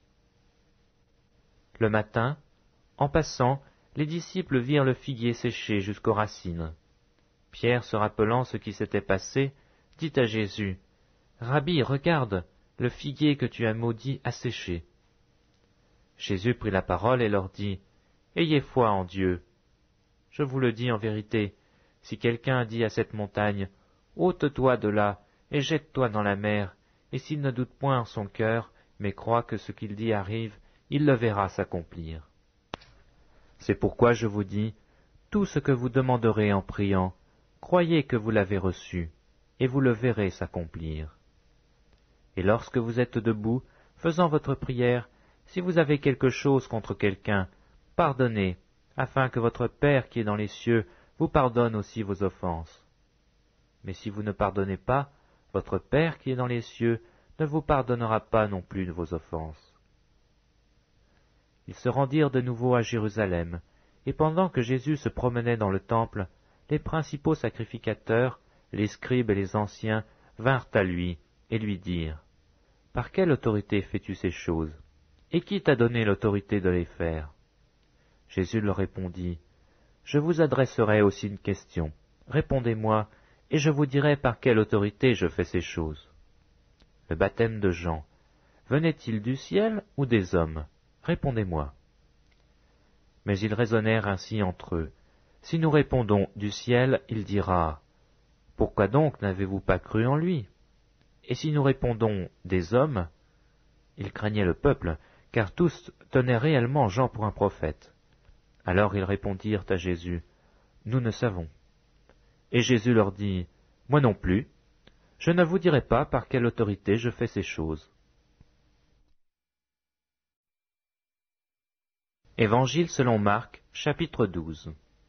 Le matin, en passant, les disciples virent le figuier séché jusqu'aux racines. Pierre, se rappelant ce qui s'était passé, dit à Jésus, « Rabbi, regarde, le figuier que tu as maudit a séché. » Jésus prit la parole et leur dit, « Ayez foi en Dieu. Je vous le dis en vérité, si quelqu'un dit à cette montagne, « Ôte-toi de là, et jette-toi dans la mer », et s'il ne doute point en son cœur, mais croit que ce qu'il dit arrive, il le verra s'accomplir. C'est pourquoi je vous dis, tout ce que vous demanderez en priant, croyez que vous l'avez reçu, et vous le verrez s'accomplir. Et lorsque vous êtes debout, faisant votre prière, si vous avez quelque chose contre quelqu'un, pardonnez, afin que votre Père qui est dans les cieux vous pardonne aussi vos offenses. Mais si vous ne pardonnez pas, votre Père qui est dans les cieux ne vous pardonnera pas non plus de vos offenses. » Ils se rendirent de nouveau à Jérusalem, et pendant que Jésus se promenait dans le temple, les principaux sacrificateurs, les scribes et les anciens vinrent à lui et lui dirent, « Par quelle autorité fais-tu ces choses? Et qui t'a donné l'autorité de les faire ?» Jésus leur répondit, « Je vous adresserai aussi une question. Répondez-moi, et je vous dirai par quelle autorité je fais ces choses. Le baptême de Jean, venait-il du ciel ou des hommes? Répondez-moi. » Mais ils raisonnèrent ainsi entre eux. Si nous répondons du ciel, il dira, « Pourquoi donc n'avez-vous pas cru en lui ?» Et si nous répondons des hommes, ils craignaient le peuple, car tous tenaient réellement Jean pour un prophète. Alors ils répondirent à Jésus, « Nous ne savons. » Et Jésus leur dit, « Moi non plus, je ne vous dirai pas par quelle autorité je fais ces choses. » Évangile selon Marc, chapitre douze.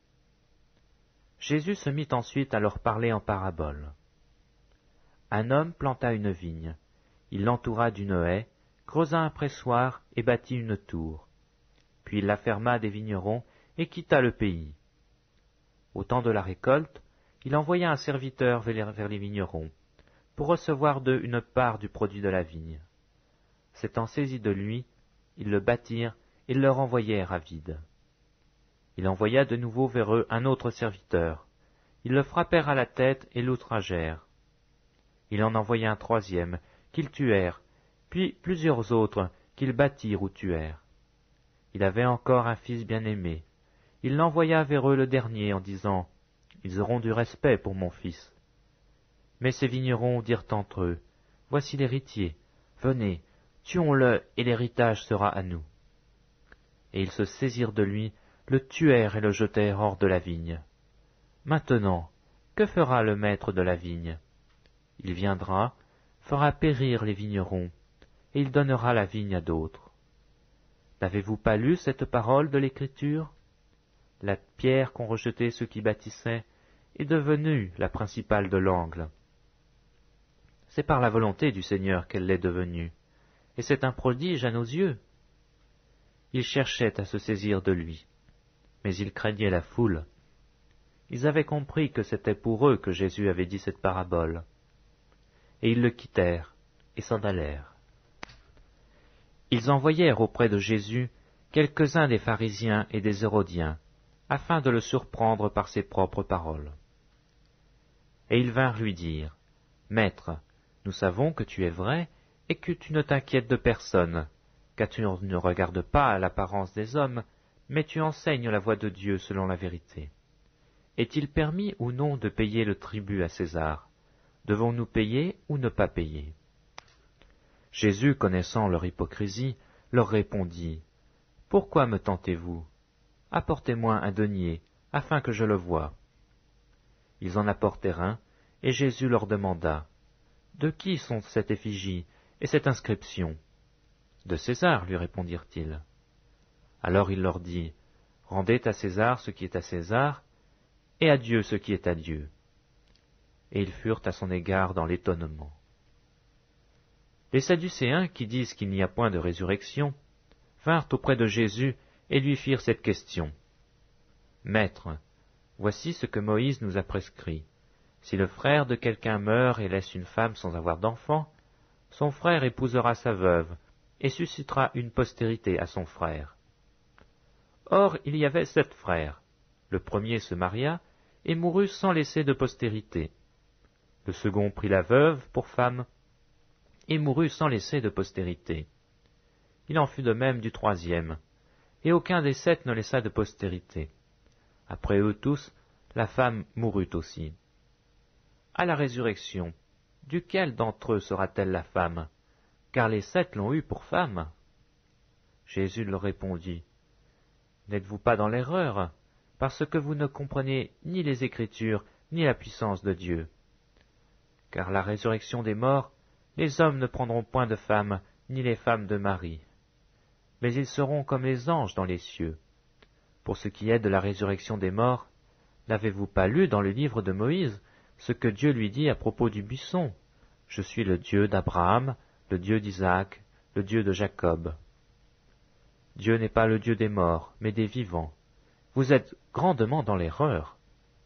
Jésus se mit ensuite à leur parler en parabole. Un homme planta une vigne, il l'entoura d'une haie, creusa un pressoir et bâtit une tour. Puis il la ferma des vignerons et quitta le pays. Au temps de la récolte, il envoya un serviteur vers les vignerons, pour recevoir d'eux une part du produit de la vigne. S'étant saisis de lui, ils le battirent et le renvoyèrent à vide. Il envoya de nouveau vers eux un autre serviteur. Ils le frappèrent à la tête et l'outragèrent. Il en envoya un troisième, qu'ils tuèrent, puis plusieurs autres, qu'ils battirent ou tuèrent. Il avait encore un fils bien-aimé. Il l'envoya vers eux le dernier, en disant, « Ils auront du respect pour mon fils. » Mais ces vignerons dirent entre eux, « Voici l'héritier, venez, tuons-le, et l'héritage sera à nous. » Et ils se saisirent de lui, le tuèrent et le jetèrent hors de la vigne. Maintenant, que fera le maître de la vigne? Il viendra, fera périr les vignerons, et il donnera la vigne à d'autres. N'avez-vous pas lu cette parole de l'Écriture? La pierre qu'ont rejetée ceux qui bâtissaient est devenue la principale de l'angle. C'est par la volonté du Seigneur qu'elle l'est devenue, et c'est un prodige à nos yeux. Ils cherchaient à se saisir de lui, mais ils craignaient la foule. Ils avaient compris que c'était pour eux que Jésus avait dit cette parabole, et ils le quittèrent et s'en allèrent. Ils envoyèrent auprès de Jésus quelques-uns des pharisiens et des hérodiens, afin de le surprendre par ses propres paroles. Et ils vinrent lui dire, « Maître, nous savons que tu es vrai et que tu ne t'inquiètes de personne, car tu ne regardes pas à l'apparence des hommes, mais tu enseignes la voie de Dieu selon la vérité. Est-il permis ou non de payer le tribut à César? Devons-nous payer ou ne pas payer ?» Jésus, connaissant leur hypocrisie, leur répondit, « Pourquoi me tentez-vous? Apportez-moi un denier, afin que je le voie. » Ils en apportèrent un, et Jésus leur demanda, « De qui sont cette effigie et cette inscription ?» « De César, lui répondirent-ils. Alors il leur dit, « Rendez à César ce qui est à César, et à Dieu ce qui est à Dieu. » Et ils furent à son égard dans l'étonnement. Les Sadducéens, qui disent qu'il n'y a point de résurrection, vinrent auprès de Jésus et lui firent cette question. « Maître, voici ce que Moïse nous a prescrit. Si le frère de quelqu'un meurt et laisse une femme sans avoir d'enfant, son frère épousera sa veuve et suscitera une postérité à son frère. Or il y avait sept frères. Le premier se maria et mourut sans laisser de postérité. Le second prit la veuve pour femme et mourut sans laisser de postérité. Il en fut de même du troisième, et aucun des sept ne laissa de postérité. Après eux tous, la femme mourut aussi. À la résurrection, duquel d'entre eux sera-t-elle la femme? Car les sept l'ont eue pour femme. » Jésus leur répondit, « N'êtes-vous pas dans l'erreur, parce que vous ne comprenez ni les Écritures, ni la puissance de Dieu? Car la résurrection des morts, les hommes ne prendront point de femmes, ni les femmes de mari. Mais ils seront comme les anges dans les cieux. Pour ce qui est de la résurrection des morts, n'avez-vous pas lu dans le livre de Moïse ce que Dieu lui dit à propos du buisson? Je suis le Dieu d'Abraham, le Dieu d'Isaac, le Dieu de Jacob. Dieu n'est pas le Dieu des morts, mais des vivants. Vous êtes grandement dans l'erreur. »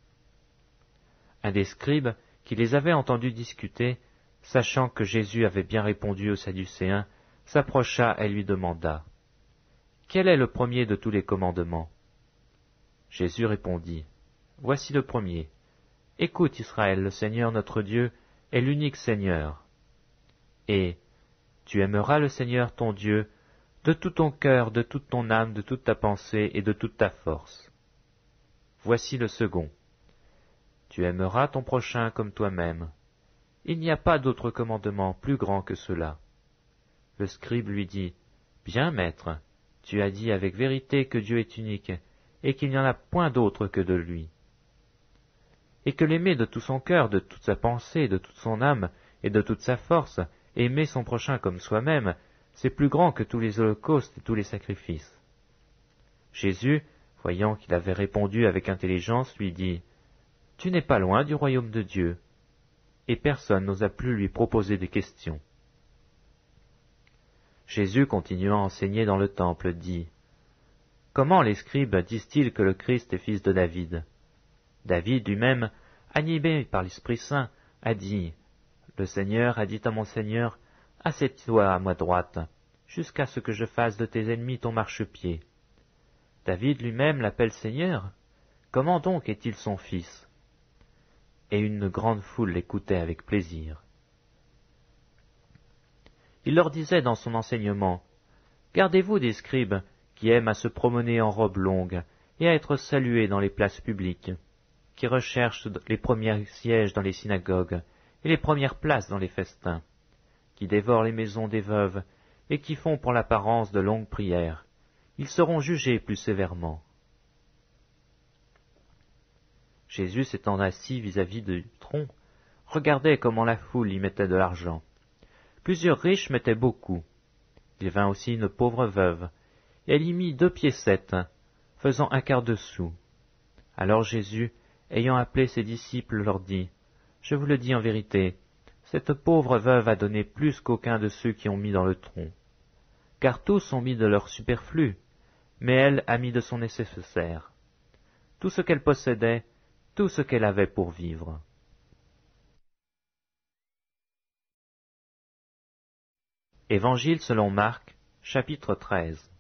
Un des scribes, qui les avait entendus discuter, sachant que Jésus avait bien répondu aux Sadducéens, s'approcha et lui demanda, « Quel est le premier de tous les commandements ?» Jésus répondit, « Voici le premier. Écoute Israël, le Seigneur notre Dieu est l'unique Seigneur. Et tu aimeras le Seigneur ton Dieu de tout ton cœur, de toute ton âme, de toute ta pensée et de toute ta force. Voici le second. Tu aimeras ton prochain comme toi-même. Il n'y a pas d'autre commandement plus grand que cela. » Le scribe lui dit, « Bien, maître, tu as dit avec vérité que Dieu est unique, et qu'il n'y en a point d'autre que de lui. Et que l'aimer de tout son cœur, de toute sa pensée, de toute son âme, et de toute sa force, et aimer son prochain comme soi-même, c'est plus grand que tous les holocaustes et tous les sacrifices. » Jésus, voyant qu'il avait répondu avec intelligence, lui dit, « Tu n'es pas loin du royaume de Dieu. » Et personne n'osa plus lui proposer des questions. Jésus, continuant à enseigner dans le temple, dit, « Comment les scribes disent-ils que le Christ est fils de David? David lui-même, animé par l'Esprit Saint, a dit, « Le Seigneur a dit à mon Seigneur, assieds-toi à ma droite, jusqu'à ce que je fasse de tes ennemis ton marchepied. » David lui-même l'appelle Seigneur. Comment donc est-il son fils? Et une grande foule l'écoutait avec plaisir. Il leur disait dans son enseignement, « Gardez-vous des scribes qui aiment à se promener en robe longue et à être salués dans les places publiques, qui recherchent les premiers sièges dans les synagogues et les premières places dans les festins, qui dévorent les maisons des veuves et qui font pour l'apparence de longues prières. Ils seront jugés plus sévèrement. » Jésus s'étant assis vis-à-vis du tronc, regardait comment la foule y mettait de l'argent, plusieurs riches mettaient beaucoup. Il vint aussi une pauvre veuve, et elle y mit deux piécettes, faisant un quart de sou. Alors Jésus, ayant appelé ses disciples, leur dit, « Je vous le dis en vérité, cette pauvre veuve a donné plus qu'aucun de ceux qui ont mis dans le tronc. Car tous ont mis de leur superflu, mais elle a mis de son nécessaire. Tout ce qu'elle possédait, tout ce qu'elle avait pour vivre. » Évangile selon Marc, chapitre treize.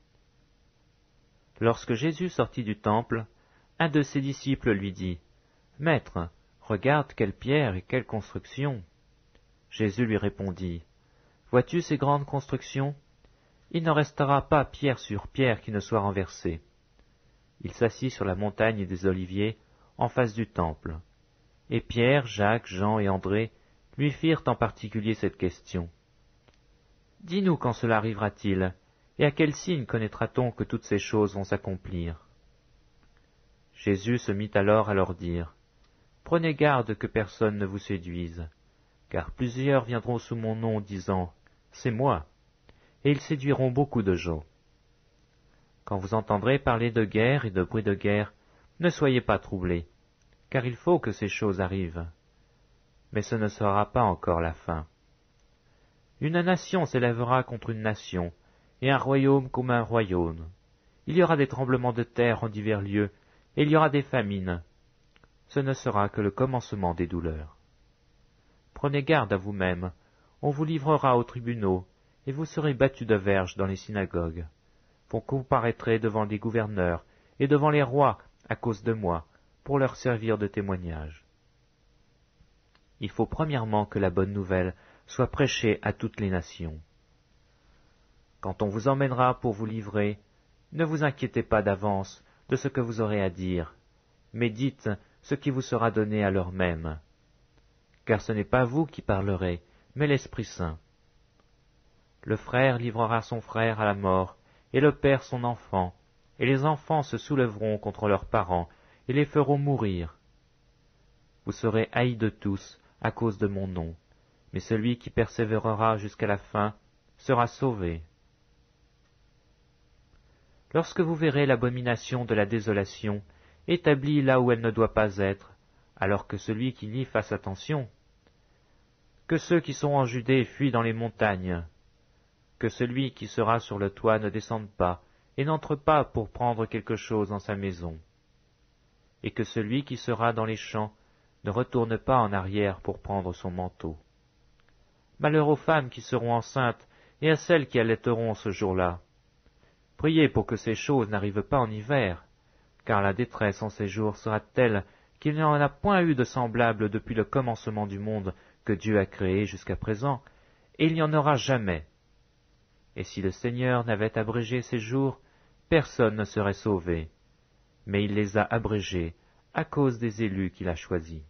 Lorsque Jésus sortit du temple, un de ses disciples lui dit, « Maître, regarde quelle pierre et quelle construction !» Jésus lui répondit, « Vois-tu ces grandes constructions ? Il ne restera pas pierre sur pierre qui ne soit renversée. » Il s'assit sur la montagne des Oliviers, en face du temple. Et Pierre, Jacques, Jean et André lui firent en particulier cette question. « Dis-nous quand cela arrivera-t-il, et à quel signe connaîtra-t-on que toutes ces choses vont s'accomplir ?» Jésus se mit alors à leur dire, « Prenez garde que personne ne vous séduise, car plusieurs viendront sous mon nom disant, « C'est moi », et ils séduiront beaucoup de gens. Quand vous entendrez parler de guerre et de bruit de guerre, ne soyez pas troublés, car il faut que ces choses arrivent. Mais ce ne sera pas encore la fin. Une nation s'élèvera contre une nation, et un royaume comme un royaume. Il y aura des tremblements de terre en divers lieux, et il y aura des famines. Ce ne sera que le commencement des douleurs. Prenez garde à vous-même, on vous livrera aux tribunaux, et vous serez battus de verges dans les synagogues. Vous comparaîtrez devant les gouverneurs et devant les rois à cause de moi, pour leur servir de témoignage. Il faut premièrement que la bonne nouvelle soit prêchée à toutes les nations. Quand on vous emmènera pour vous livrer, ne vous inquiétez pas d'avance de ce que vous aurez à dire, mais dites ce qui vous sera donné à l'heure même. Car ce n'est pas vous qui parlerez, mais l'Esprit Saint. Le frère livrera son frère à la mort, et le père son enfant, et les enfants se soulèveront contre leurs parents, et les feront mourir. Vous serez haïs de tous à cause de mon nom, mais celui qui persévérera jusqu'à la fin sera sauvé. Lorsque vous verrez l'abomination de la désolation établie là où elle ne doit pas être, alors que celui qui lit fasse attention, que ceux qui sont en Judée fuient dans les montagnes, que celui qui sera sur le toit ne descende pas et n'entre pas pour prendre quelque chose dans sa maison, et que celui qui sera dans les champs ne retourne pas en arrière pour prendre son manteau. Malheur aux femmes qui seront enceintes et à celles qui allaiteront ce jour-là. Priez pour que ces choses n'arrivent pas en hiver, car la détresse en ces jours sera telle qu'il n'y en a point eu de semblable depuis le commencement du monde que Dieu a créé jusqu'à présent, et il n'y en aura jamais. Et si le Seigneur n'avait abrégé ces jours, personne ne serait sauvé, mais il les a abrégés à cause des élus qu'il a choisis.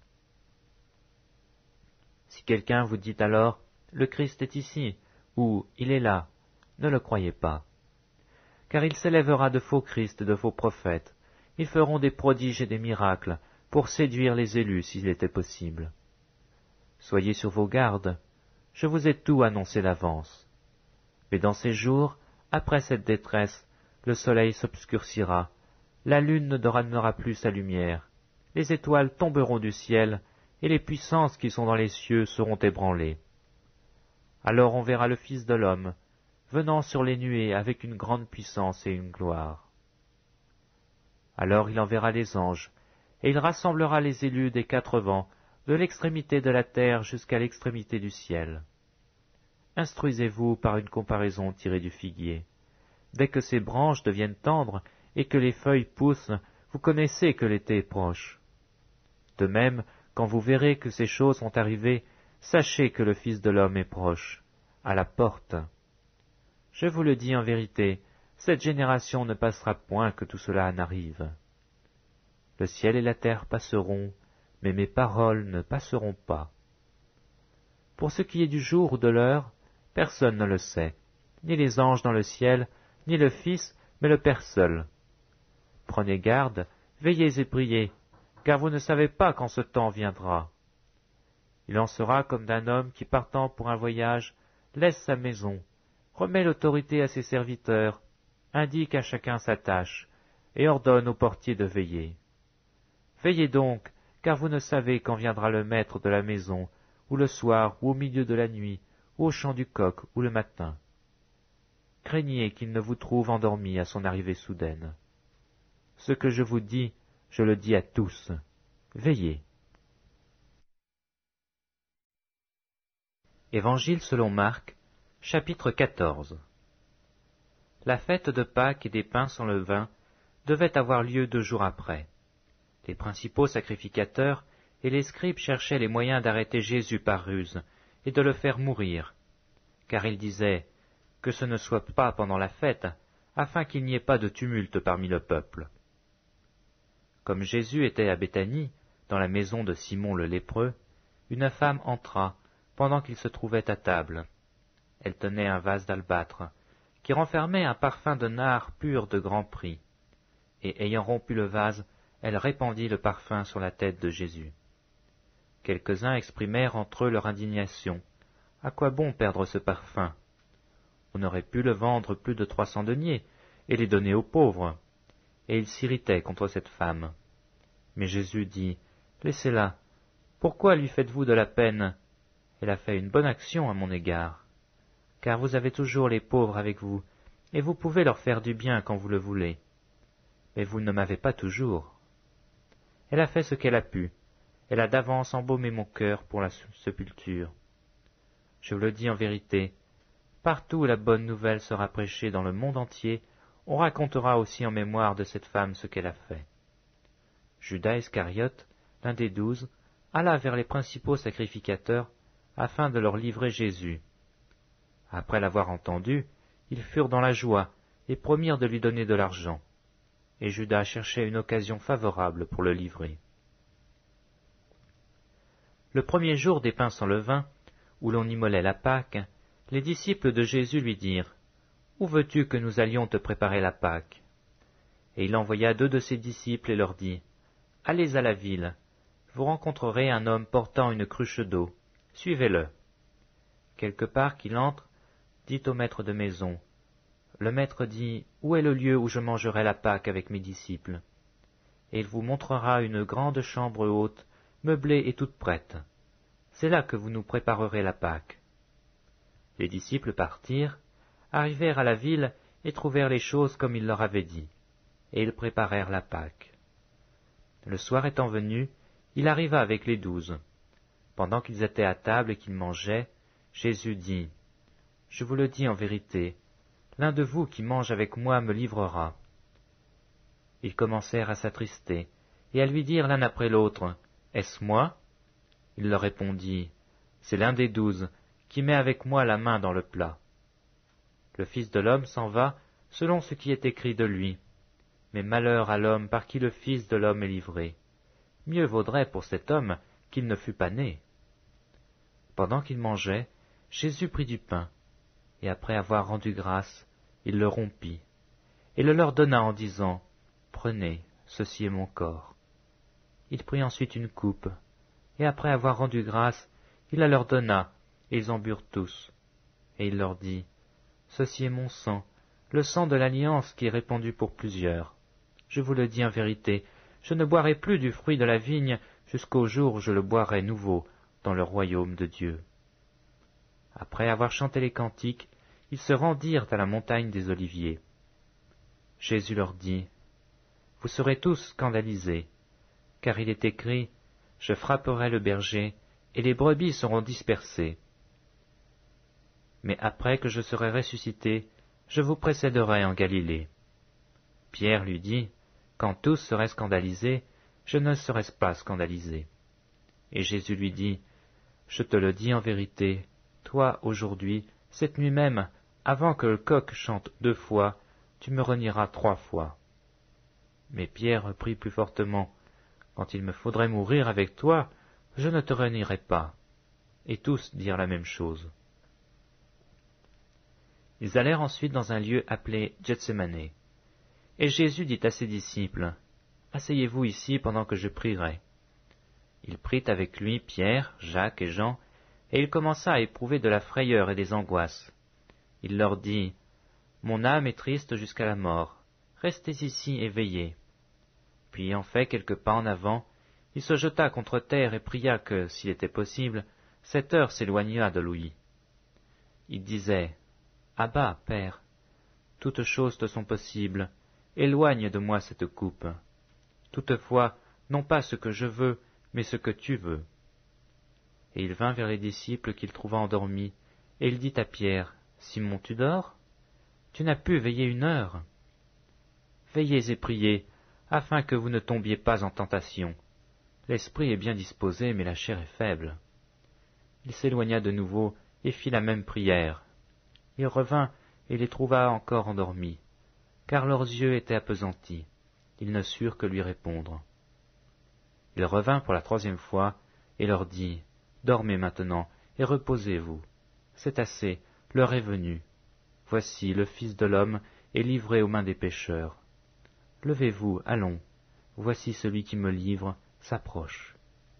Si quelqu'un vous dit alors, « Le Christ est ici » ou « Il est là », ne le croyez pas. Car il s'élèvera de faux Christ et de faux prophètes, ils feront des prodiges et des miracles pour séduire les élus s'il était possible. Soyez sur vos gardes, je vous ai tout annoncé d'avance. Mais dans ces jours, après cette détresse, le soleil s'obscurcira, la lune ne donnera plus sa lumière, les étoiles tomberont du ciel, et les puissances qui sont dans les cieux seront ébranlées. Alors on verra le Fils de l'homme, venant sur les nuées avec une grande puissance et une gloire. Alors il enverra les anges, et il rassemblera les élus des quatre vents, de l'extrémité de la terre jusqu'à l'extrémité du ciel. Instruisez-vous par une comparaison tirée du figuier. Dès que ses branches deviennent tendres et que les feuilles poussent, vous connaissez que l'été est proche. De même, quand vous verrez que ces choses sont arrivées, sachez que le Fils de l'homme est proche, à la porte. Je vous le dis en vérité, cette génération ne passera point que tout cela n'arrive. Le ciel et la terre passeront, mais mes paroles ne passeront pas. Pour ce qui est du jour ou de l'heure, personne ne le sait, ni les anges dans le ciel, ni le Fils, mais le Père seul. Prenez garde, veillez et priez, car vous ne savez pas quand ce temps viendra. Il en sera comme d'un homme qui, partant pour un voyage, laisse sa maison, remet l'autorité à ses serviteurs, indique à chacun sa tâche, et ordonne au portier de veiller. Veillez donc, car vous ne savez quand viendra le maître de la maison, ou le soir, ou au milieu de la nuit, ou au chant du coq, ou le matin. Craignez qu'il ne vous trouve endormis à son arrivée soudaine. Ce que je vous dis, je le dis à tous. Veillez. Évangile selon Marc, chapitre quatorze. La fête de Pâques et des pains sans levain devait avoir lieu deux jours après. Les principaux sacrificateurs et les scribes cherchaient les moyens d'arrêter Jésus par ruse et de le faire mourir, car ils disaient que ce ne soit pas pendant la fête, afin qu'il n'y ait pas de tumulte parmi le peuple. Comme Jésus était à Béthanie, dans la maison de Simon le lépreux, une femme entra pendant qu'il se trouvait à table. Elle tenait un vase d'albâtre, qui renfermait un parfum de nard pur de grand prix, et ayant rompu le vase, elle répandit le parfum sur la tête de Jésus. Quelques-uns exprimèrent entre eux leur indignation. À quoi bon perdre ce parfum? On aurait pu le vendre plus de trois cents deniers et les donner aux pauvres. Et ils s'irritaient contre cette femme. Mais Jésus dit, « Laissez-la. Pourquoi lui faites-vous de la peine? Elle a fait une bonne action à mon égard. Car vous avez toujours les pauvres avec vous, et vous pouvez leur faire du bien quand vous le voulez. Mais vous ne m'avez pas toujours. Elle a fait ce qu'elle a pu. Elle a d'avance embaumé mon cœur pour la sépulture. Je vous le dis en vérité, partout où la bonne nouvelle sera prêchée dans le monde entier, on racontera aussi en mémoire de cette femme ce qu'elle a fait. » Judas Iscariote, l'un des douze, alla vers les principaux sacrificateurs afin de leur livrer Jésus. Après l'avoir entendu, ils furent dans la joie et promirent de lui donner de l'argent. Et Judas cherchait une occasion favorable pour le livrer. Le premier jour des pains sans levain, où l'on immolait la Pâque, les disciples de Jésus lui dirent, « Où veux-tu que nous allions te préparer la Pâque ?» Et il envoya deux de ses disciples et leur dit, « Allez à la ville, vous rencontrerez un homme portant une cruche d'eau, suivez-le. Quelque part qu'il entre, dites au maître de maison, « Le maître dit, où est le lieu où je mangerai la Pâque avec mes disciples ?» Et il vous montrera une grande chambre haute, meublée et toute prête. C'est là que vous nous préparerez la Pâque. » Les disciples partirent, arrivèrent à la ville et trouvèrent les choses comme il leur avait dit, et ils préparèrent la Pâque. Le soir étant venu, il arriva avec les douze. Pendant qu'ils étaient à table et qu'ils mangeaient, Jésus dit, « Je vous le dis en vérité, l'un de vous qui mange avec moi me livrera. » Ils commencèrent à s'attrister et à lui dire l'un après l'autre, « Est-ce moi ?» Il leur répondit, « C'est l'un des douze qui met avec moi la main dans le plat. Le Fils de l'homme s'en va selon ce qui est écrit de lui. Mais malheur à l'homme par qui le Fils de l'homme est livré. Mieux vaudrait pour cet homme qu'il ne fût pas né. » Pendant qu'ils mangeaient, Jésus prit du pain, et après avoir rendu grâce, il le rompit, et le leur donna en disant, « Prenez, ceci est mon corps. » Il prit ensuite une coupe, et après avoir rendu grâce, il la leur donna, et ils en burent tous. Et il leur dit, « Ceci est mon sang, le sang de l'alliance qui est répandu pour plusieurs. Je vous le dis en vérité, je ne boirai plus du fruit de la vigne jusqu'au jour où je le boirai nouveau dans le royaume de Dieu. » Après avoir chanté les cantiques, ils se rendirent à la montagne des Oliviers. Jésus leur dit, « Vous serez tous scandalisés, car il est écrit, « Je frapperai le berger, et les brebis seront dispersées. » Mais après que je serai ressuscité, je vous précéderai en Galilée. Pierre lui dit, « Quand tous seraient scandalisés, je ne serai pas scandalisé. » Et Jésus lui dit, « Je te le dis en vérité, toi, aujourd'hui, cette nuit même, avant que le coq chante deux fois, tu me renieras trois fois. » Mais Pierre reprit plus fortement, « Quand il me faudrait mourir avec toi, je ne te renierai pas. » Et tous dirent la même chose. Ils allèrent ensuite dans un lieu appelé Gethsémané. Et Jésus dit à ses disciples, « Asseyez-vous ici pendant que je prierai. » Il prit avec lui Pierre, Jacques et Jean, et il commença à éprouver de la frayeur et des angoisses. Il leur dit, « Mon âme est triste jusqu'à la mort, restez ici et veillez. » Puis ayant fait quelques pas en avant, il se jeta contre terre et pria que, s'il était possible, cette heure s'éloignât de lui. Il disait, « Abba, Père, toutes choses te sont possibles, éloigne de moi cette coupe. Toutefois, non pas ce que je veux, mais ce que tu veux. » Et il vint vers les disciples qu'il trouva endormis, et il dit à Pierre, « Simon, tu dors? Tu n'as pu veiller une heure? Veillez et priez, afin que vous ne tombiez pas en tentation. L'esprit est bien disposé, mais la chair est faible. » Il s'éloigna de nouveau et fit la même prière. Il revint et les trouva encore endormis, car leurs yeux étaient appesantis. Ils ne surent que lui répondre. Il revint pour la troisième fois et leur dit, « Dormez maintenant et reposez-vous. C'est assez, l'heure est venue. Voici, le Fils de l'homme est livré aux mains des pécheurs. Levez-vous, allons, voici celui qui me livre s'approche. »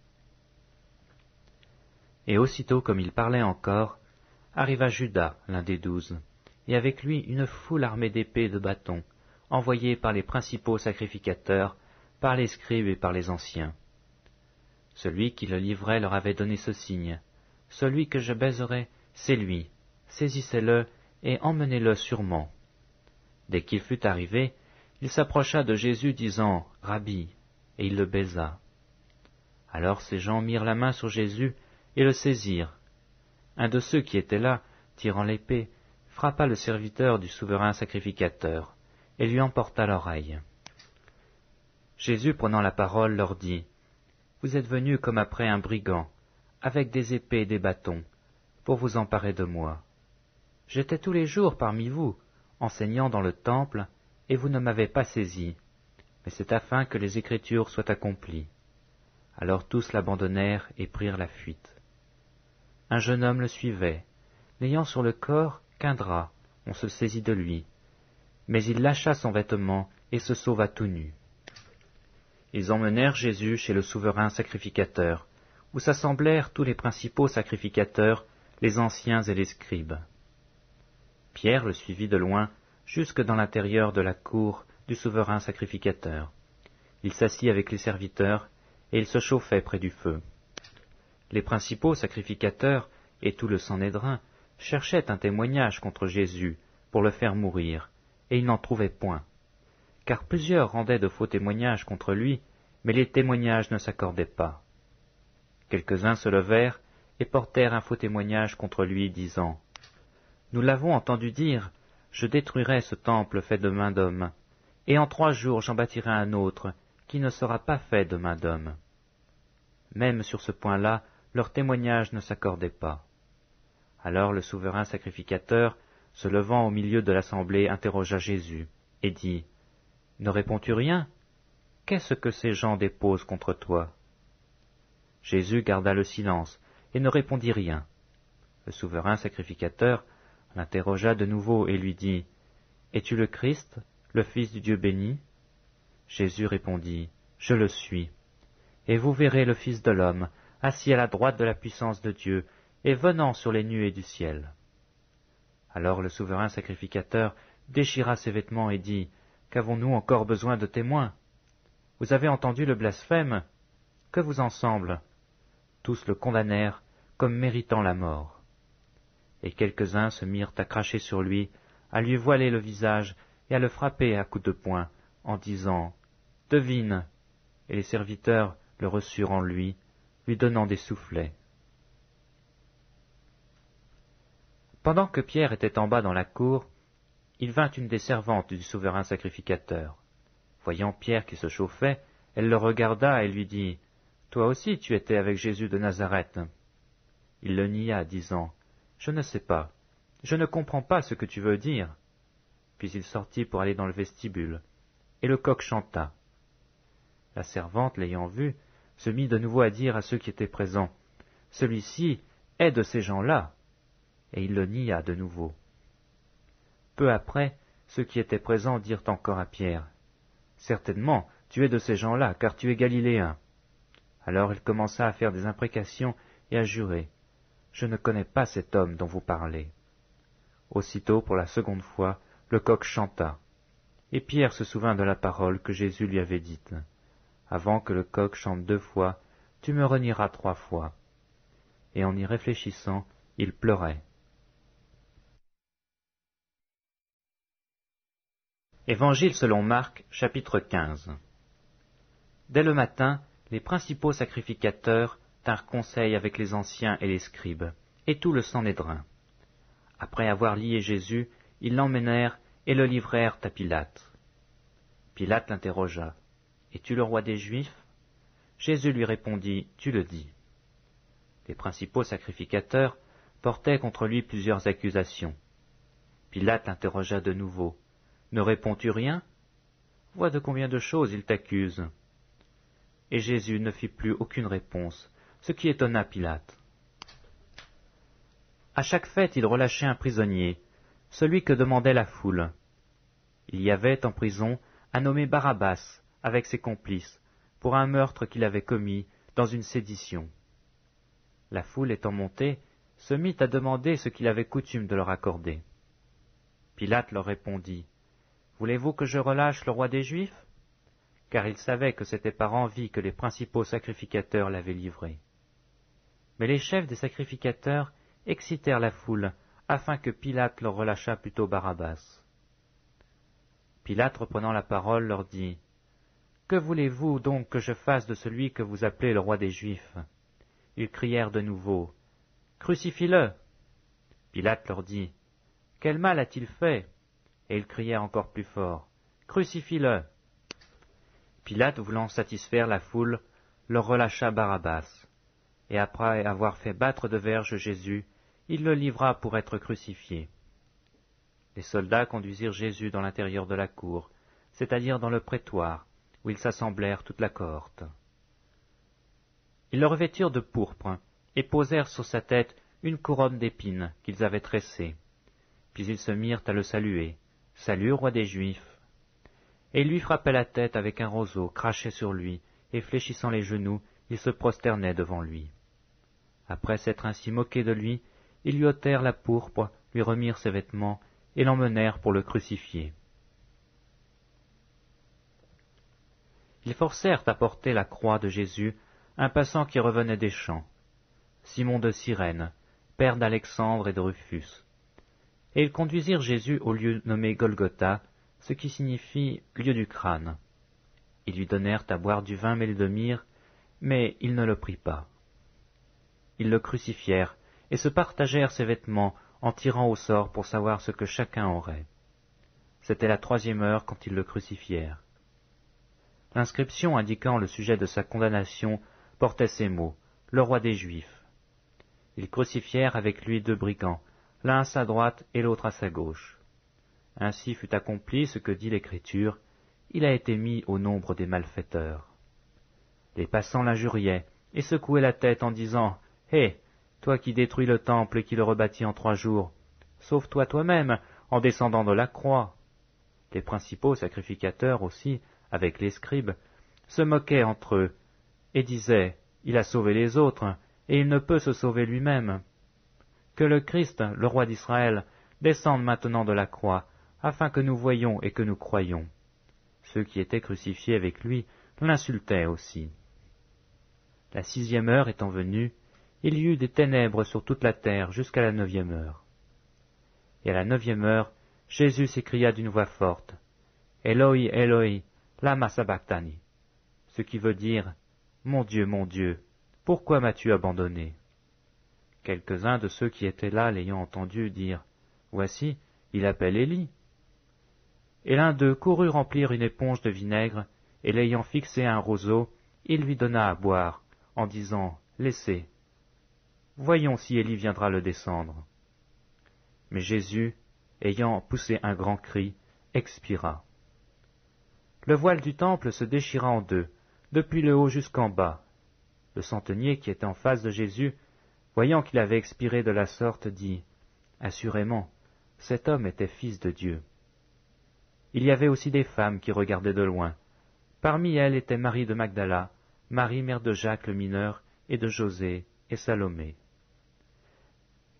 Et aussitôt comme il parlait encore, arriva Judas, l'un des douze, et avec lui une foule armée d'épées et de bâtons, envoyés par les principaux sacrificateurs, par les scribes et par les anciens. Celui qui le livrait leur avait donné ce signe, « Celui que je baiserai, c'est lui, saisissez-le et emmenez-le sûrement. » Dès qu'il fut arrivé, il s'approcha de Jésus disant, « Rabbi », et il le baisa. Alors ces gens mirent la main sur Jésus et le saisirent. Un de ceux qui étaient là, tirant l'épée, frappa le serviteur du souverain sacrificateur, et lui emporta l'oreille. Jésus, prenant la parole, leur dit, « Vous êtes venus comme après un brigand, avec des épées et des bâtons, pour vous emparer de moi. J'étais tous les jours parmi vous, enseignant dans le temple, et vous ne m'avez pas saisi, mais c'est afin que les Écritures soient accomplies. » Alors tous l'abandonnèrent et prirent la fuite. Un jeune homme le suivait. N'ayant sur le corps qu'un drap, on se saisit de lui. Mais il lâcha son vêtement et se sauva tout nu. Ils emmenèrent Jésus chez le souverain sacrificateur, où s'assemblèrent tous les principaux sacrificateurs, les anciens et les scribes. Pierre le suivit de loin jusque dans l'intérieur de la cour du souverain sacrificateur. Il s'assit avec les serviteurs, et il se chauffait près du feu. Les principaux sacrificateurs et tout le Sanhédrin cherchaient un témoignage contre Jésus pour le faire mourir, et ils n'en trouvaient point. Car plusieurs rendaient de faux témoignages contre lui, mais les témoignages ne s'accordaient pas. Quelques-uns se levèrent et portèrent un faux témoignage contre lui, disant, « Nous l'avons entendu dire, je détruirai ce temple fait de main d'homme, et en trois jours j'en bâtirai un autre, qui ne sera pas fait de main d'homme. » Même sur ce point-là, leur témoignage ne s'accordait pas. Alors le souverain sacrificateur, se levant au milieu de l'assemblée, interrogea Jésus, et dit, « Ne réponds-tu rien? Qu'est-ce que ces gens déposent contre toi ?» Jésus garda le silence, et ne répondit rien. Le souverain sacrificateur l'interrogea de nouveau et lui dit, « Es-tu le Christ, le Fils du Dieu béni ?» Jésus répondit, « Je le suis. Et vous verrez le Fils de l'homme, assis à la droite de la puissance de Dieu, et venant sur les nuées du ciel. » Alors le souverain sacrificateur déchira ses vêtements et dit, « Qu'avons-nous encore besoin de témoins? Vous avez entendu le blasphème? Que vous en semble ?» Tous le condamnèrent comme méritant la mort. Et quelques-uns se mirent à cracher sur lui, à lui voiler le visage et à le frapper à coups de poing, en disant, « Devine !» Et les serviteurs le reçurent en lui, lui donnant des soufflets. Pendant que Pierre était en bas dans la cour, il vint une des servantes du souverain sacrificateur. Voyant Pierre qui se chauffait, elle le regarda et lui dit, « Toi aussi tu étais avec Jésus de Nazareth. » Il le nia, disant, « Je ne sais pas, je ne comprends pas ce que tu veux dire. » Puis il sortit pour aller dans le vestibule, et le coq chanta. La servante, l'ayant vu, se mit de nouveau à dire à ceux qui étaient présents, « Celui-ci est de ces gens-là. » Et il le nia de nouveau. Peu après, ceux qui étaient présents dirent encore à Pierre, « Certainement, tu es de ces gens-là, car tu es galiléen. » Alors il commença à faire des imprécations et à jurer, « Je ne connais pas cet homme dont vous parlez. » Aussitôt, pour la seconde fois, le coq chanta. Et Pierre se souvint de la parole que Jésus lui avait dite. « Avant que le coq chante deux fois, tu me renieras trois fois. » Et en y réfléchissant, il pleurait. Évangile selon Marc, chapitre quinze. Dès le matin, les principaux sacrificateurs tinrent conseil avec les anciens et les scribes, et tout le Sanhédrin. Après avoir lié Jésus, ils l'emmenèrent et le livrèrent à Pilate. Pilate l'interrogea. « Es-tu le roi des Juifs ?» Jésus lui répondit, « Tu le dis. » Les principaux sacrificateurs portaient contre lui plusieurs accusations. Pilate l'interrogea de nouveau. « Ne réponds-tu rien ? Vois de combien de choses il t'accuse. » Et Jésus ne fit plus aucune réponse, ce qui étonna Pilate. À chaque fête, il relâchait un prisonnier, celui que demandait la foule. Il y avait en prison un nommé Barabbas, avec ses complices, pour un meurtre qu'il avait commis dans une sédition. La foule étant montée, se mit à demander ce qu'il avait coutume de leur accorder. Pilate leur répondit, « Voulez-vous que je relâche le roi des Juifs ?» Car il savait que c'était par envie que les principaux sacrificateurs l'avaient livré. Mais les chefs des sacrificateurs excitèrent la foule, afin que Pilate leur relâchât plutôt Barabbas. Pilate, reprenant la parole, leur dit, « Que voulez-vous donc que je fasse de celui que vous appelez le roi des Juifs ?» Ils crièrent de nouveau, « Crucifie-le !» Pilate leur dit, « Quel mal a-t-il fait ?» Et ils crièrent encore plus fort, « Crucifie-le !» Pilate, voulant satisfaire la foule, leur relâcha Barabbas, et après avoir fait battre de verges Jésus, il le livra pour être crucifié. Les soldats conduisirent Jésus dans l'intérieur de la cour, c'est-à-dire dans le prétoire, où ils s'assemblèrent toute la cohorte. Ils le revêtirent de pourpre, et posèrent sur sa tête une couronne d'épines qu'ils avaient tressée. Puis ils se mirent à le saluer. « Salut, roi des Juifs !» Et ils lui frappaient la tête avec un roseau, crachaient sur lui, et fléchissant les genoux, ils se prosternaient devant lui. Après s'être ainsi moqués de lui, ils lui ôtèrent la pourpre, lui remirent ses vêtements, et l'emmenèrent pour le crucifier. Ils forcèrent à porter la croix de Jésus un passant qui revenait des champs, Simon de Cyrène, père d'Alexandre et de Rufus. Et ils conduisirent Jésus au lieu nommé Golgotha, ce qui signifie lieu du crâne. Ils lui donnèrent à boire du vin mêlé de myrrhe, mais il ne le prit pas. Ils le crucifièrent et se partagèrent ses vêtements en tirant au sort pour savoir ce que chacun aurait. C'était la troisième heure quand ils le crucifièrent. L'inscription indiquant le sujet de sa condamnation portait ces mots, « Le roi des Juifs ». Ils crucifièrent avec lui deux brigands, l'un à sa droite et l'autre à sa gauche. Ainsi fut accompli ce que dit l'Écriture, il a été mis au nombre des malfaiteurs. Les passants l'injuriaient et secouaient la tête en disant, « Hé, toi qui détruis le temple et qui le rebâtis en trois jours, sauve-toi toi-même en descendant de la croix. » Les principaux sacrificateurs aussi, avec les scribes, se moquaient entre eux et disaient, « Il a sauvé les autres, et il ne peut se sauver lui-même. » Que le Christ, le roi d'Israël, descende maintenant de la croix, afin que nous voyions et que nous croyions. Ceux qui étaient crucifiés avec lui l'insultaient aussi. La sixième heure étant venue, il y eut des ténèbres sur toute la terre jusqu'à la neuvième heure. Et à la neuvième heure, Jésus s'écria d'une voix forte, « Eloi, Eloi, lama sabachthani » ce qui veut dire, « Mon Dieu, mon Dieu, pourquoi m'as-tu abandonné ?» Quelques-uns de ceux qui étaient là l'ayant entendu dirent, « Voici, il appelle Élie. » Et l'un d'eux courut remplir une éponge de vinaigre, et l'ayant fixé à un roseau, il lui donna à boire, en disant, « Laissez. Voyons si Élie viendra le descendre. » Mais Jésus, ayant poussé un grand cri, expira. Le voile du temple se déchira en deux, depuis le haut jusqu'en bas. Le centenier qui était en face de Jésus, voyant qu'il avait expiré de la sorte, dit, « Assurément, cet homme était fils de Dieu. » Il y avait aussi des femmes qui regardaient de loin. Parmi elles était Marie de Magdala, Marie mère de Jacques le mineur, et de José, et Salomé.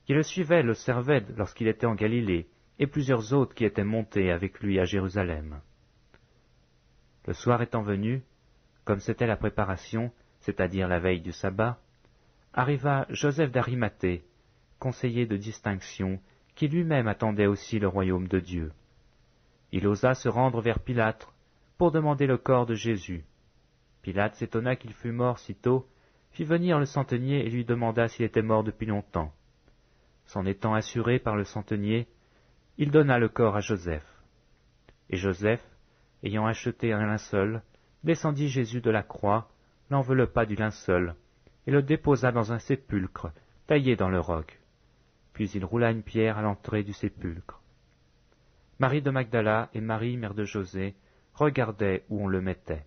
qui le suivaient le servaient lorsqu'il était en Galilée, et plusieurs autres qui étaient montés avec lui à Jérusalem. Le soir étant venu, comme c'était la préparation, c'est-à-dire la veille du sabbat, arriva Joseph d'Arimathée, conseiller de distinction, qui lui-même attendait aussi le royaume de Dieu. Il osa se rendre vers Pilate pour demander le corps de Jésus. Pilate s'étonna qu'il fût mort si tôt, fit venir le centenier et lui demanda s'il était mort depuis longtemps. S'en étant assuré par le centenier, il donna le corps à Joseph. Et Joseph, ayant acheté un linceul, descendit Jésus de la croix, l'enveloppa du linceul, et le déposa dans un sépulcre taillé dans le roc. Puis il roula une pierre à l'entrée du sépulcre. Marie de Magdala et Marie, mère de José, regardaient où on le mettait.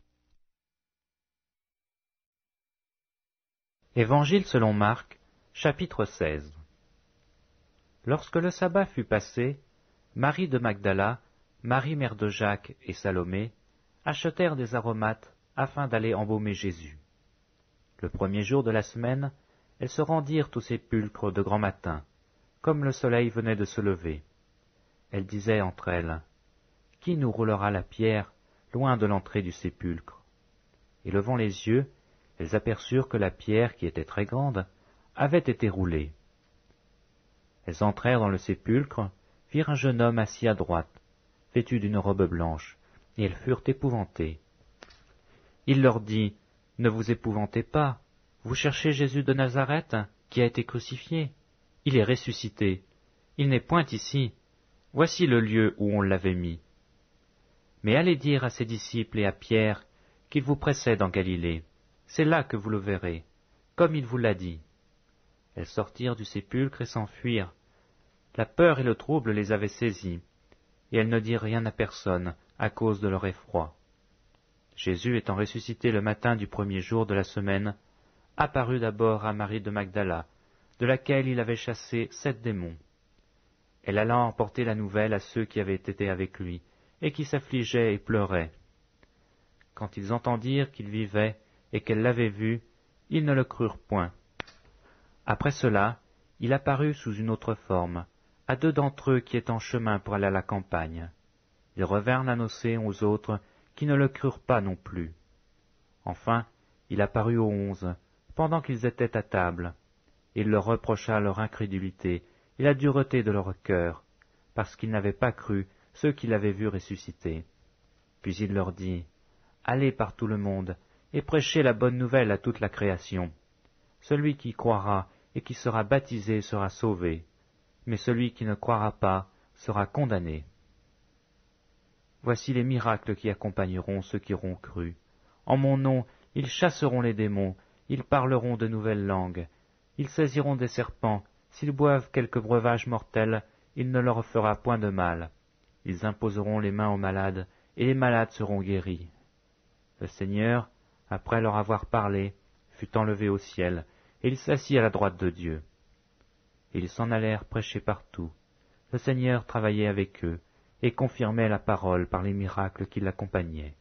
Évangile selon Marc, chapitre seize. Lorsque le sabbat fut passé, Marie de Magdala, Marie mère de Jacques et Salomé achetèrent des aromates afin d'aller embaumer Jésus. Le premier jour de la semaine, elles se rendirent au sépulcre de grand matin, comme le soleil venait de se lever. Elles disaient entre elles, « Qui nous roulera la pierre loin de l'entrée du sépulcre ?» Et levant les yeux, elles aperçurent que la pierre, qui était très grande, avait été roulée. Elles entrèrent dans le sépulcre, virent un jeune homme assis à droite, vêtu d'une robe blanche, et elles furent épouvantées. Il leur dit, « Ne vous épouvantez pas, vous cherchez Jésus de Nazareth, qui a été crucifié. Il est ressuscité. Il n'est point ici. Voici le lieu où on l'avait mis. Mais allez dire à ses disciples et à Pierre qu'il vous précède en Galilée. C'est là que vous le verrez, comme il vous l'a dit. » Elles sortirent du sépulcre et s'enfuirent. La peur et le trouble les avaient saisies, et elles ne dirent rien à personne à cause de leur effroi. Jésus, étant ressuscité le matin du premier jour de la semaine, apparut d'abord à Marie de Magdala, de laquelle il avait chassé sept démons. Elle alla emporter la nouvelle à ceux qui avaient été avec lui, et qui s'affligeaient et pleuraient. Quand ils entendirent qu'il vivait et qu'elle l'avait vu, ils ne le crurent point. Après cela, il apparut sous une autre forme, à deux d'entre eux qui étaient en chemin pour aller à la campagne. Ils revinrent l'annoncer aux autres, qui ne le crurent pas non plus. Enfin, il apparut aux onze, pendant qu'ils étaient à table. Il leur reprocha leur incrédulité et la dureté de leur cœur, parce qu'ils n'avaient pas cru ceux qui l'avaient vu ressusciter. Puis il leur dit, « Allez par tout le monde, et prêchez la bonne nouvelle à toute la création. Celui qui croira et qui sera baptisé sera sauvé, mais celui qui ne croira pas sera condamné. Voici les miracles qui accompagneront ceux qui auront cru. En mon nom, ils chasseront les démons, ils parleront de nouvelles langues, ils saisiront des serpents, s'ils boivent quelque breuvage mortel, il ne leur fera point de mal. Ils imposeront les mains aux malades, et les malades seront guéris. » Le Seigneur, après leur avoir parlé, fut enlevé au ciel, et il s'assit à la droite de Dieu. Et ils s'en allèrent prêcher partout. Le Seigneur travaillait avec eux, et confirmait la parole par les miracles qui l'accompagnaient.